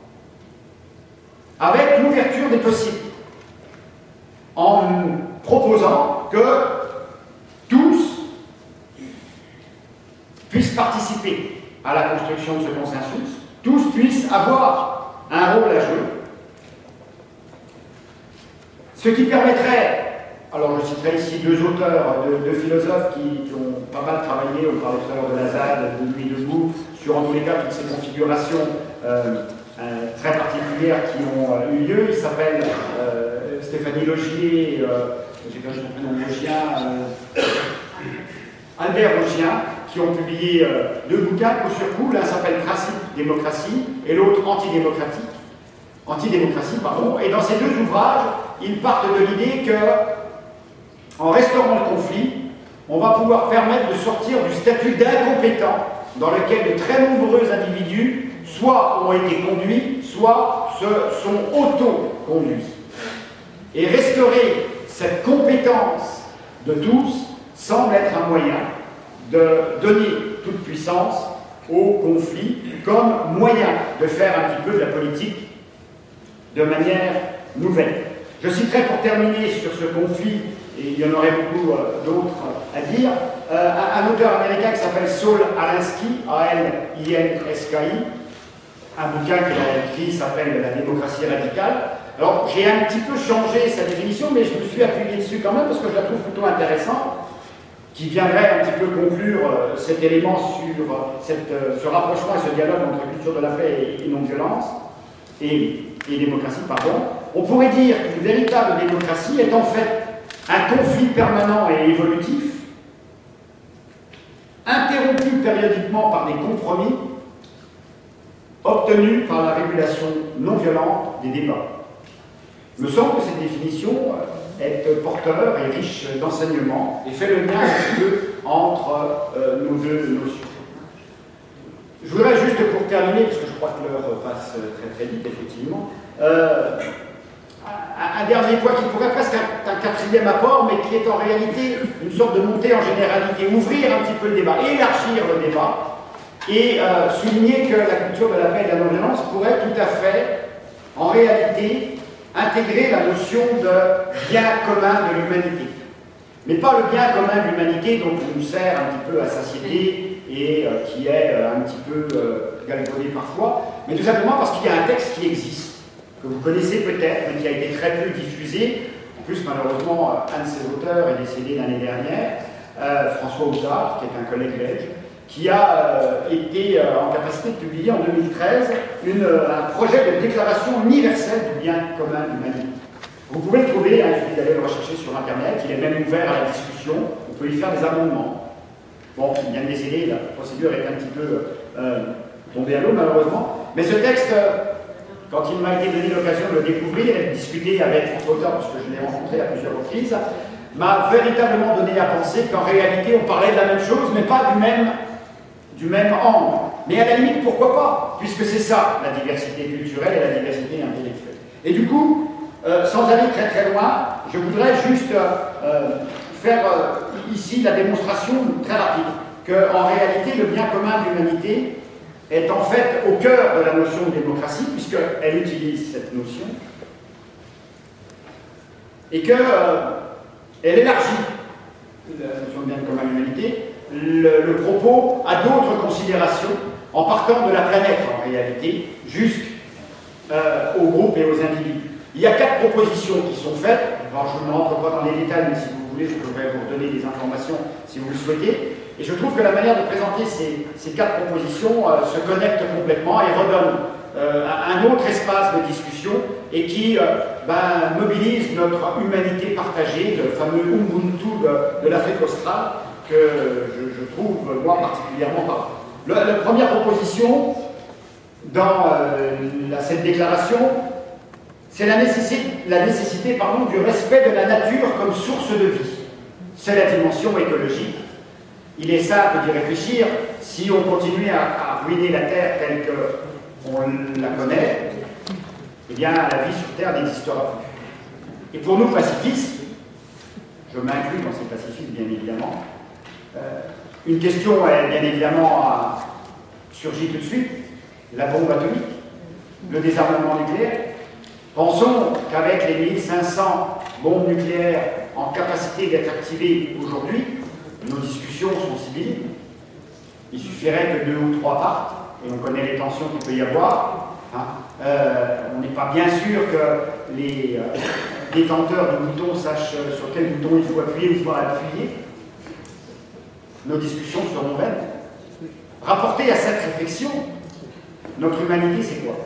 Avec l'ouverture des possibles, en proposant que tous puissent participer à la construction de ce consensus, tous puissent avoir un rôle à jouer, ce qui permettrait, alors je citerai ici deux auteurs, deux, deux philosophes qui, qui ont pas mal travaillé, on parlait tout à l'heure de Lazare, de Louis Debout, sur en tous les cas toutes ces configurations euh, Euh, très particulières qui ont euh, eu lieu. Il s'appelle euh, Stéphanie Logier, euh, j'ai perdu son prénom, Logien, euh, Albert Logien, qui ont publié euh, deux bouquins coup sur coup. L'un s'appelle Principe démocratie et l'autre Antidémocratique. Antidémocratie, pardon. Et dans ces deux ouvrages, ils partent de l'idée que, en restaurant le conflit, on va pouvoir permettre de sortir du statut d'incompétent dans lequel de très nombreux individus soit ont été conduits, soit se sont auto-conduits. Et restaurer cette compétence de tous semble être un moyen de donner toute puissance au conflit comme moyen de faire un petit peu de la politique de manière nouvelle. Je citerai pour terminer sur ce conflit, et il y en aurait beaucoup euh, d'autres à dire, euh, un, un auteur américain qui s'appelle Saul Alinsky, A L I N S K I, un bouquin qu'il a écrit s'appelle La démocratie radicale. Alors, j'ai un petit peu changé sa définition, mais je me suis appuyé dessus quand même parce que je la trouve plutôt intéressante, qui viendrait un petit peu conclure euh, cet élément sur euh, cette, euh, ce rapprochement et ce dialogue entre culture de la paix et, et non-violence, et, et démocratie, pardon. On pourrait dire qu'une véritable démocratie est en fait un conflit permanent et évolutif, interrompu périodiquement par des compromis, obtenus par la régulation non violente des débats. Il me semble que cette définition est porteur et riche d'enseignements et fait le lien un petit peu entre euh, nos deux notions. Je voudrais juste pour terminer, parce que je crois que l'heure passe très très vite effectivement, euh, un, un dernier point qui pourrait presque être un quatrième apport, mais qui est en réalité une sorte de montée en généralité, ouvrir un petit peu le débat, élargir le débat, et euh, souligner que la culture de la paix et de la non-violence pourrait tout à fait, en réalité, intégrer la notion de bien commun de l'humanité. Mais pas le bien commun de l'humanité dont on nous sert un petit peu à satiété et euh, qui est euh, un petit peu euh, galvaudé parfois, mais tout simplement parce qu'il y a un texte qui existe, que vous connaissez peut-être, mais qui a été très peu diffusé. En plus, malheureusement, un de ses auteurs est décédé l'année dernière, euh, François Houtard, qui est un collègue belge, qui a euh, été euh, en capacité de publier en deux mille treize une, euh, un projet de déclaration universelle du bien commun de l'humanité. Vous pouvez le trouver, hein, il suffit d'aller le rechercher sur Internet, il est même ouvert à la discussion, on peut y faire des amendements. Bon, il vient de décéder, la procédure est un petit peu euh, tombée à l'eau malheureusement, mais ce texte, euh, quand il m'a été donné l'occasion de le découvrir et de discuter avec François Houtard, parce que je l'ai rencontré à plusieurs reprises, m'a véritablement donné à penser qu'en réalité on parlait de la même chose, mais pas du même du même angle. Mais à la limite, pourquoi pas, puisque c'est ça, la diversité culturelle et la diversité intellectuelle. Et du coup, euh, sans aller très très loin, je voudrais juste euh, faire euh, ici la démonstration très rapide qu'en réalité, le bien commun de l'humanité est en fait au cœur de la notion de démocratie, puisqu'elle utilise cette notion, et qu'elle euh, élargit la notion de bien commun de l'humanité. Le, le propos à d'autres considérations en partant de la planète en réalité, jusqu'au euh, groupe et aux individus. Il y a quatre propositions qui sont faites. Alors, je ne rentre pas dans les détails, mais si vous voulez, je pourrais vous donner des informations si vous le souhaitez. Et je trouve que la manière de présenter ces, ces quatre propositions euh, se connecte complètement et redonne euh, un autre espace de discussion et qui euh, ben, mobilise notre humanité partagée, le fameux Ubuntu de, de l'Afrique australe, que je, je trouve, moi, particulièrement pas. Le, la première proposition dans euh, la, cette déclaration, c'est la nécessité, la nécessité pardon, du respect de la nature comme source de vie. C'est la dimension écologique. Il est simple d'y réfléchir. Si on continuait à, à ruiner la Terre telle qu'on la connaît, eh bien, la vie sur Terre n'existera plus. Et pour nous, pacifistes, je m'inclus dans ces pacifistes, bien évidemment, Euh, une question est bien évidemment a surgi tout de suite, la bombe atomique, le désarmement nucléaire. Pensons qu'avec les mille cinq cents bombes nucléaires en capacité d'être activées aujourd'hui, nos discussions sont civiles. Il suffirait que deux ou trois partent, et on connaît les tensions qu'il peut y avoir. Hein. Euh, on n'est pas bien sûr que les euh, détenteurs de boutons sachent sur quel bouton il faut appuyer ou pas appuyer. Nos discussions seront vaines. Rapporté à cette réflexion, notre humanité, c'est quoi?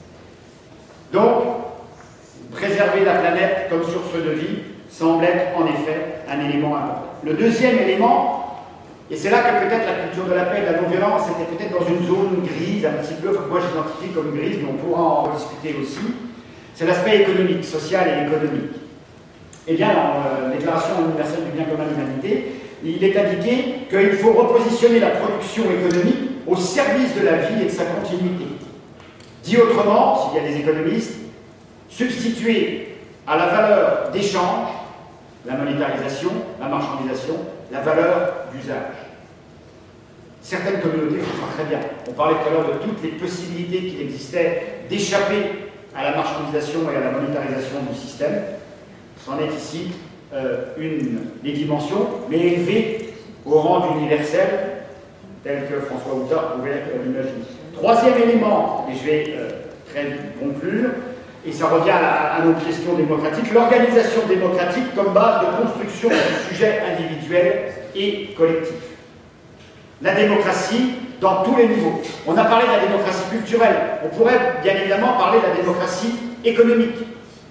Donc, préserver la planète comme source de vie semble être en effet un élément important. Le deuxième élément, et c'est là que peut-être la culture de la paix et de la non-violence était peut-être dans une zone grise, un petit peu, enfin, moi j'identifie comme grise, mais on pourra en rediscuter aussi, c'est l'aspect économique, social et économique. Eh bien, dans la Déclaration universelle du bien commun de l'humanité, il est indiqué qu'il faut repositionner la production économique au service de la vie et de sa continuité. Dit autrement, s'il y a des économistes, substituer à la valeur d'échange, la monétarisation, la marchandisation, la valeur d'usage. Certaines communautés font ça très bien. On parlait tout à l'heure de toutes les possibilités qu'il existait d'échapper à la marchandisation et à la monétarisation du système. C'en est ici euh, une des dimensions, mais élevée au rang d'universel, tel que François Houtard pouvait euh, l'imaginer. Troisième élément, et je vais euh, très vite conclure, et ça revient à, à nos questions démocratiques, l'organisation démocratique comme base de construction du sujet individuel et collectif. La démocratie dans tous les niveaux. On a parlé de la démocratie culturelle, on pourrait bien évidemment parler de la démocratie économique.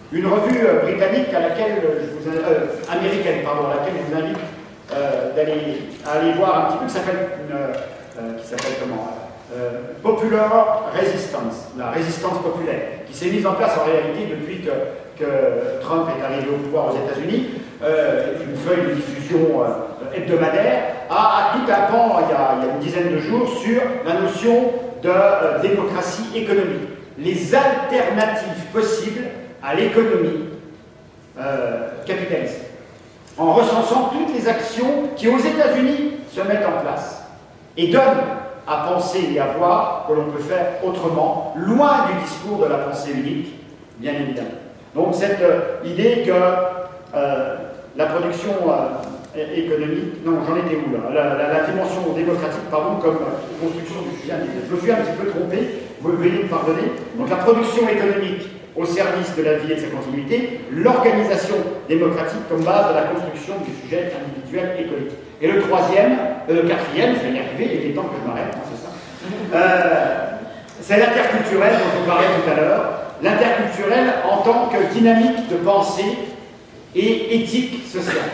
une revue euh, britannique à laquelle je vous euh, américaine, pardon, à laquelle je vous invite euh, d'aller à aller voir un petit peu, qui s'appelle euh, qui s'appelle comment euh, Popular Resistance, la résistance populaire, qui s'est mise en place en réalité depuis que, que Trump est arrivé au pouvoir aux États-Unis, euh, une feuille de diffusion euh, hebdomadaire, a, a tout un pan il y, a, il y a une dizaine de jours sur la notion de euh, démocratie économique, les alternatives possibles à l'économie euh, capitaliste, en recensant toutes les actions qui aux États-Unis se mettent en place et donnent à penser et à voir que l'on peut faire autrement, loin du discours de la pensée unique, bien évidemment. Donc cette euh, idée que euh, la production euh, économique, non j'en étais où là, la, la, la dimension démocratique, pardon, comme euh, construction du fusil indien. Je me suis un petit peu trompé, vous veuillez me pardonner. Donc la production économique au service de la vie et de sa continuité, l'organisation démocratique comme base de la construction du sujet individuel et collectif. Et le troisième, euh, le quatrième, je vais y arriver, il est temps que je m'arrête, hein, c'est ça. Euh, c'est l'interculturel dont on parlait tout à l'heure. L'interculturel en tant que dynamique de pensée et éthique sociale.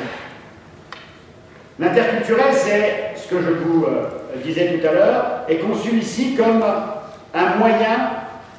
L'interculturel, c'est ce que je vous euh, disais tout à l'heure, est conçu ici comme un moyen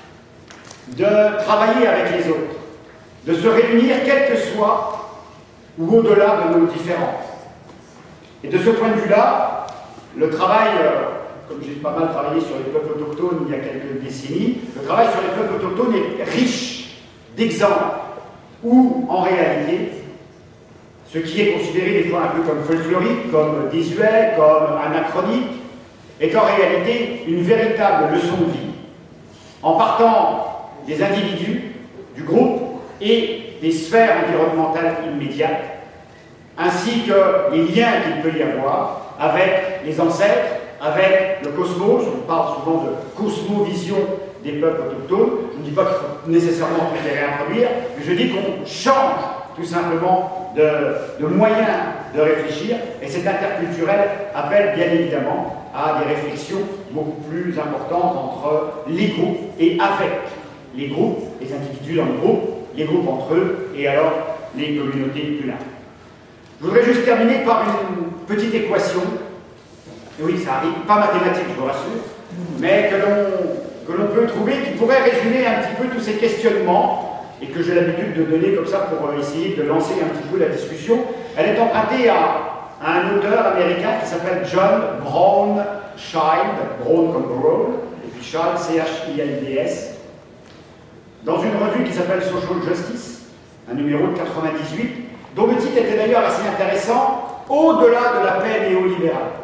de travailler avec les autres, de se réunir quel que soit ou au-delà de nos différences. Et de ce point de vue-là, le travail, euh, comme j'ai pas mal travaillé sur les peuples autochtones il y a quelques décennies, le travail sur les peuples autochtones est riche d'exemples où, en réalité, ce qui est considéré des fois un peu comme folklorique, comme désuet, comme anachronique, est en réalité une véritable leçon de vie, en partant des individus, du groupe et des sphères environnementales immédiates, ainsi que les liens qu'il peut y avoir avec les ancêtres, avec le cosmos. On parle souvent de cosmovision des peuples autochtones. Je ne dis pas qu'il faut nécessairement les réintroduire, mais je dis qu'on change tout simplement de, de moyens de réfléchir, et cet interculturel appelle bien évidemment à des réflexions beaucoup plus importantes entre les groupes et avec les groupes, les individus dans le groupe, les groupes entre eux, et alors les communautés plus larges. Je voudrais juste terminer par une petite équation, et oui, ça arrive, pas mathématique, je vous rassure, mais que l'on peut trouver, qui pourrait résumer un petit peu tous ces questionnements, et que j'ai l'habitude de donner comme ça pour essayer de lancer un petit peu la discussion. Elle est empruntée à, à un auteur américain qui s'appelle John Brown Child, Brown comme Brown, et puis Child, C H I L D S, dans une revue qui s'appelle Social Justice, un numéro de quatre-vingt-dix-huit, dont le titre était d'ailleurs assez intéressant, Au-delà de la paix néolibérale.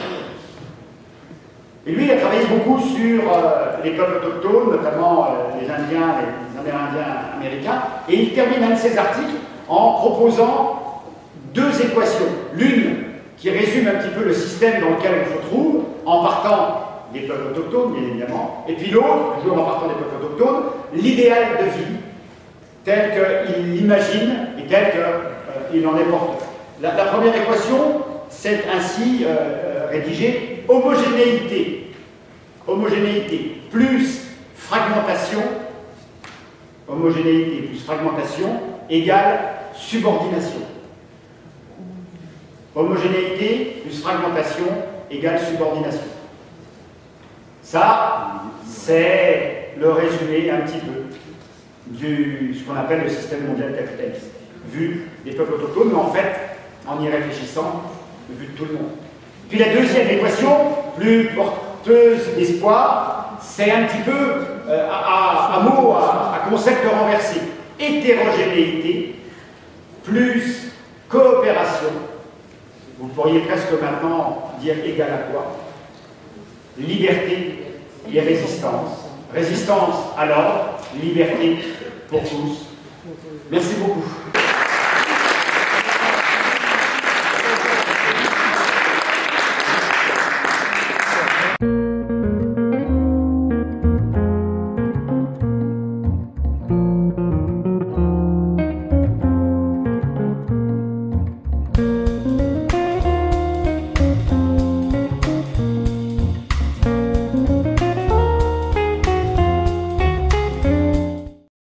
Et lui, il a travaillé beaucoup sur euh, les peuples autochtones, notamment euh, les Indiens, les Amérindiens américains, et il termine un de ses articles en proposant deux équations. L'une qui résume un petit peu le système dans lequel on se trouve, en partant des peuples autochtones, bien évidemment, et puis l'autre, toujours en partant des peuples autochtones, l'idéal de vie, tel qu'il l'imagine et tel qu'il euh, en est porteur. La, la première équation, c'est ainsi euh, rédigée: homogénéité, homogénéité plus fragmentation, homogénéité plus fragmentation égale subordination. Homogénéité plus fragmentation égale subordination. Ça, c'est le résumé un petit peu de ce qu'on appelle le système mondial capitaliste, vu des peuples autochtones, mais en fait, en y réfléchissant, vu de tout le monde. Puis la deuxième équation, plus porteuse d'espoir, c'est un petit peu euh, à, à, à mots, à, à concept renversé. Hétérogénéité plus coopération. Vous pourriez presque maintenant dire égal à quoi? Liberté et résistance. Résistance à l'ordre, liberté pour tous. Merci beaucoup.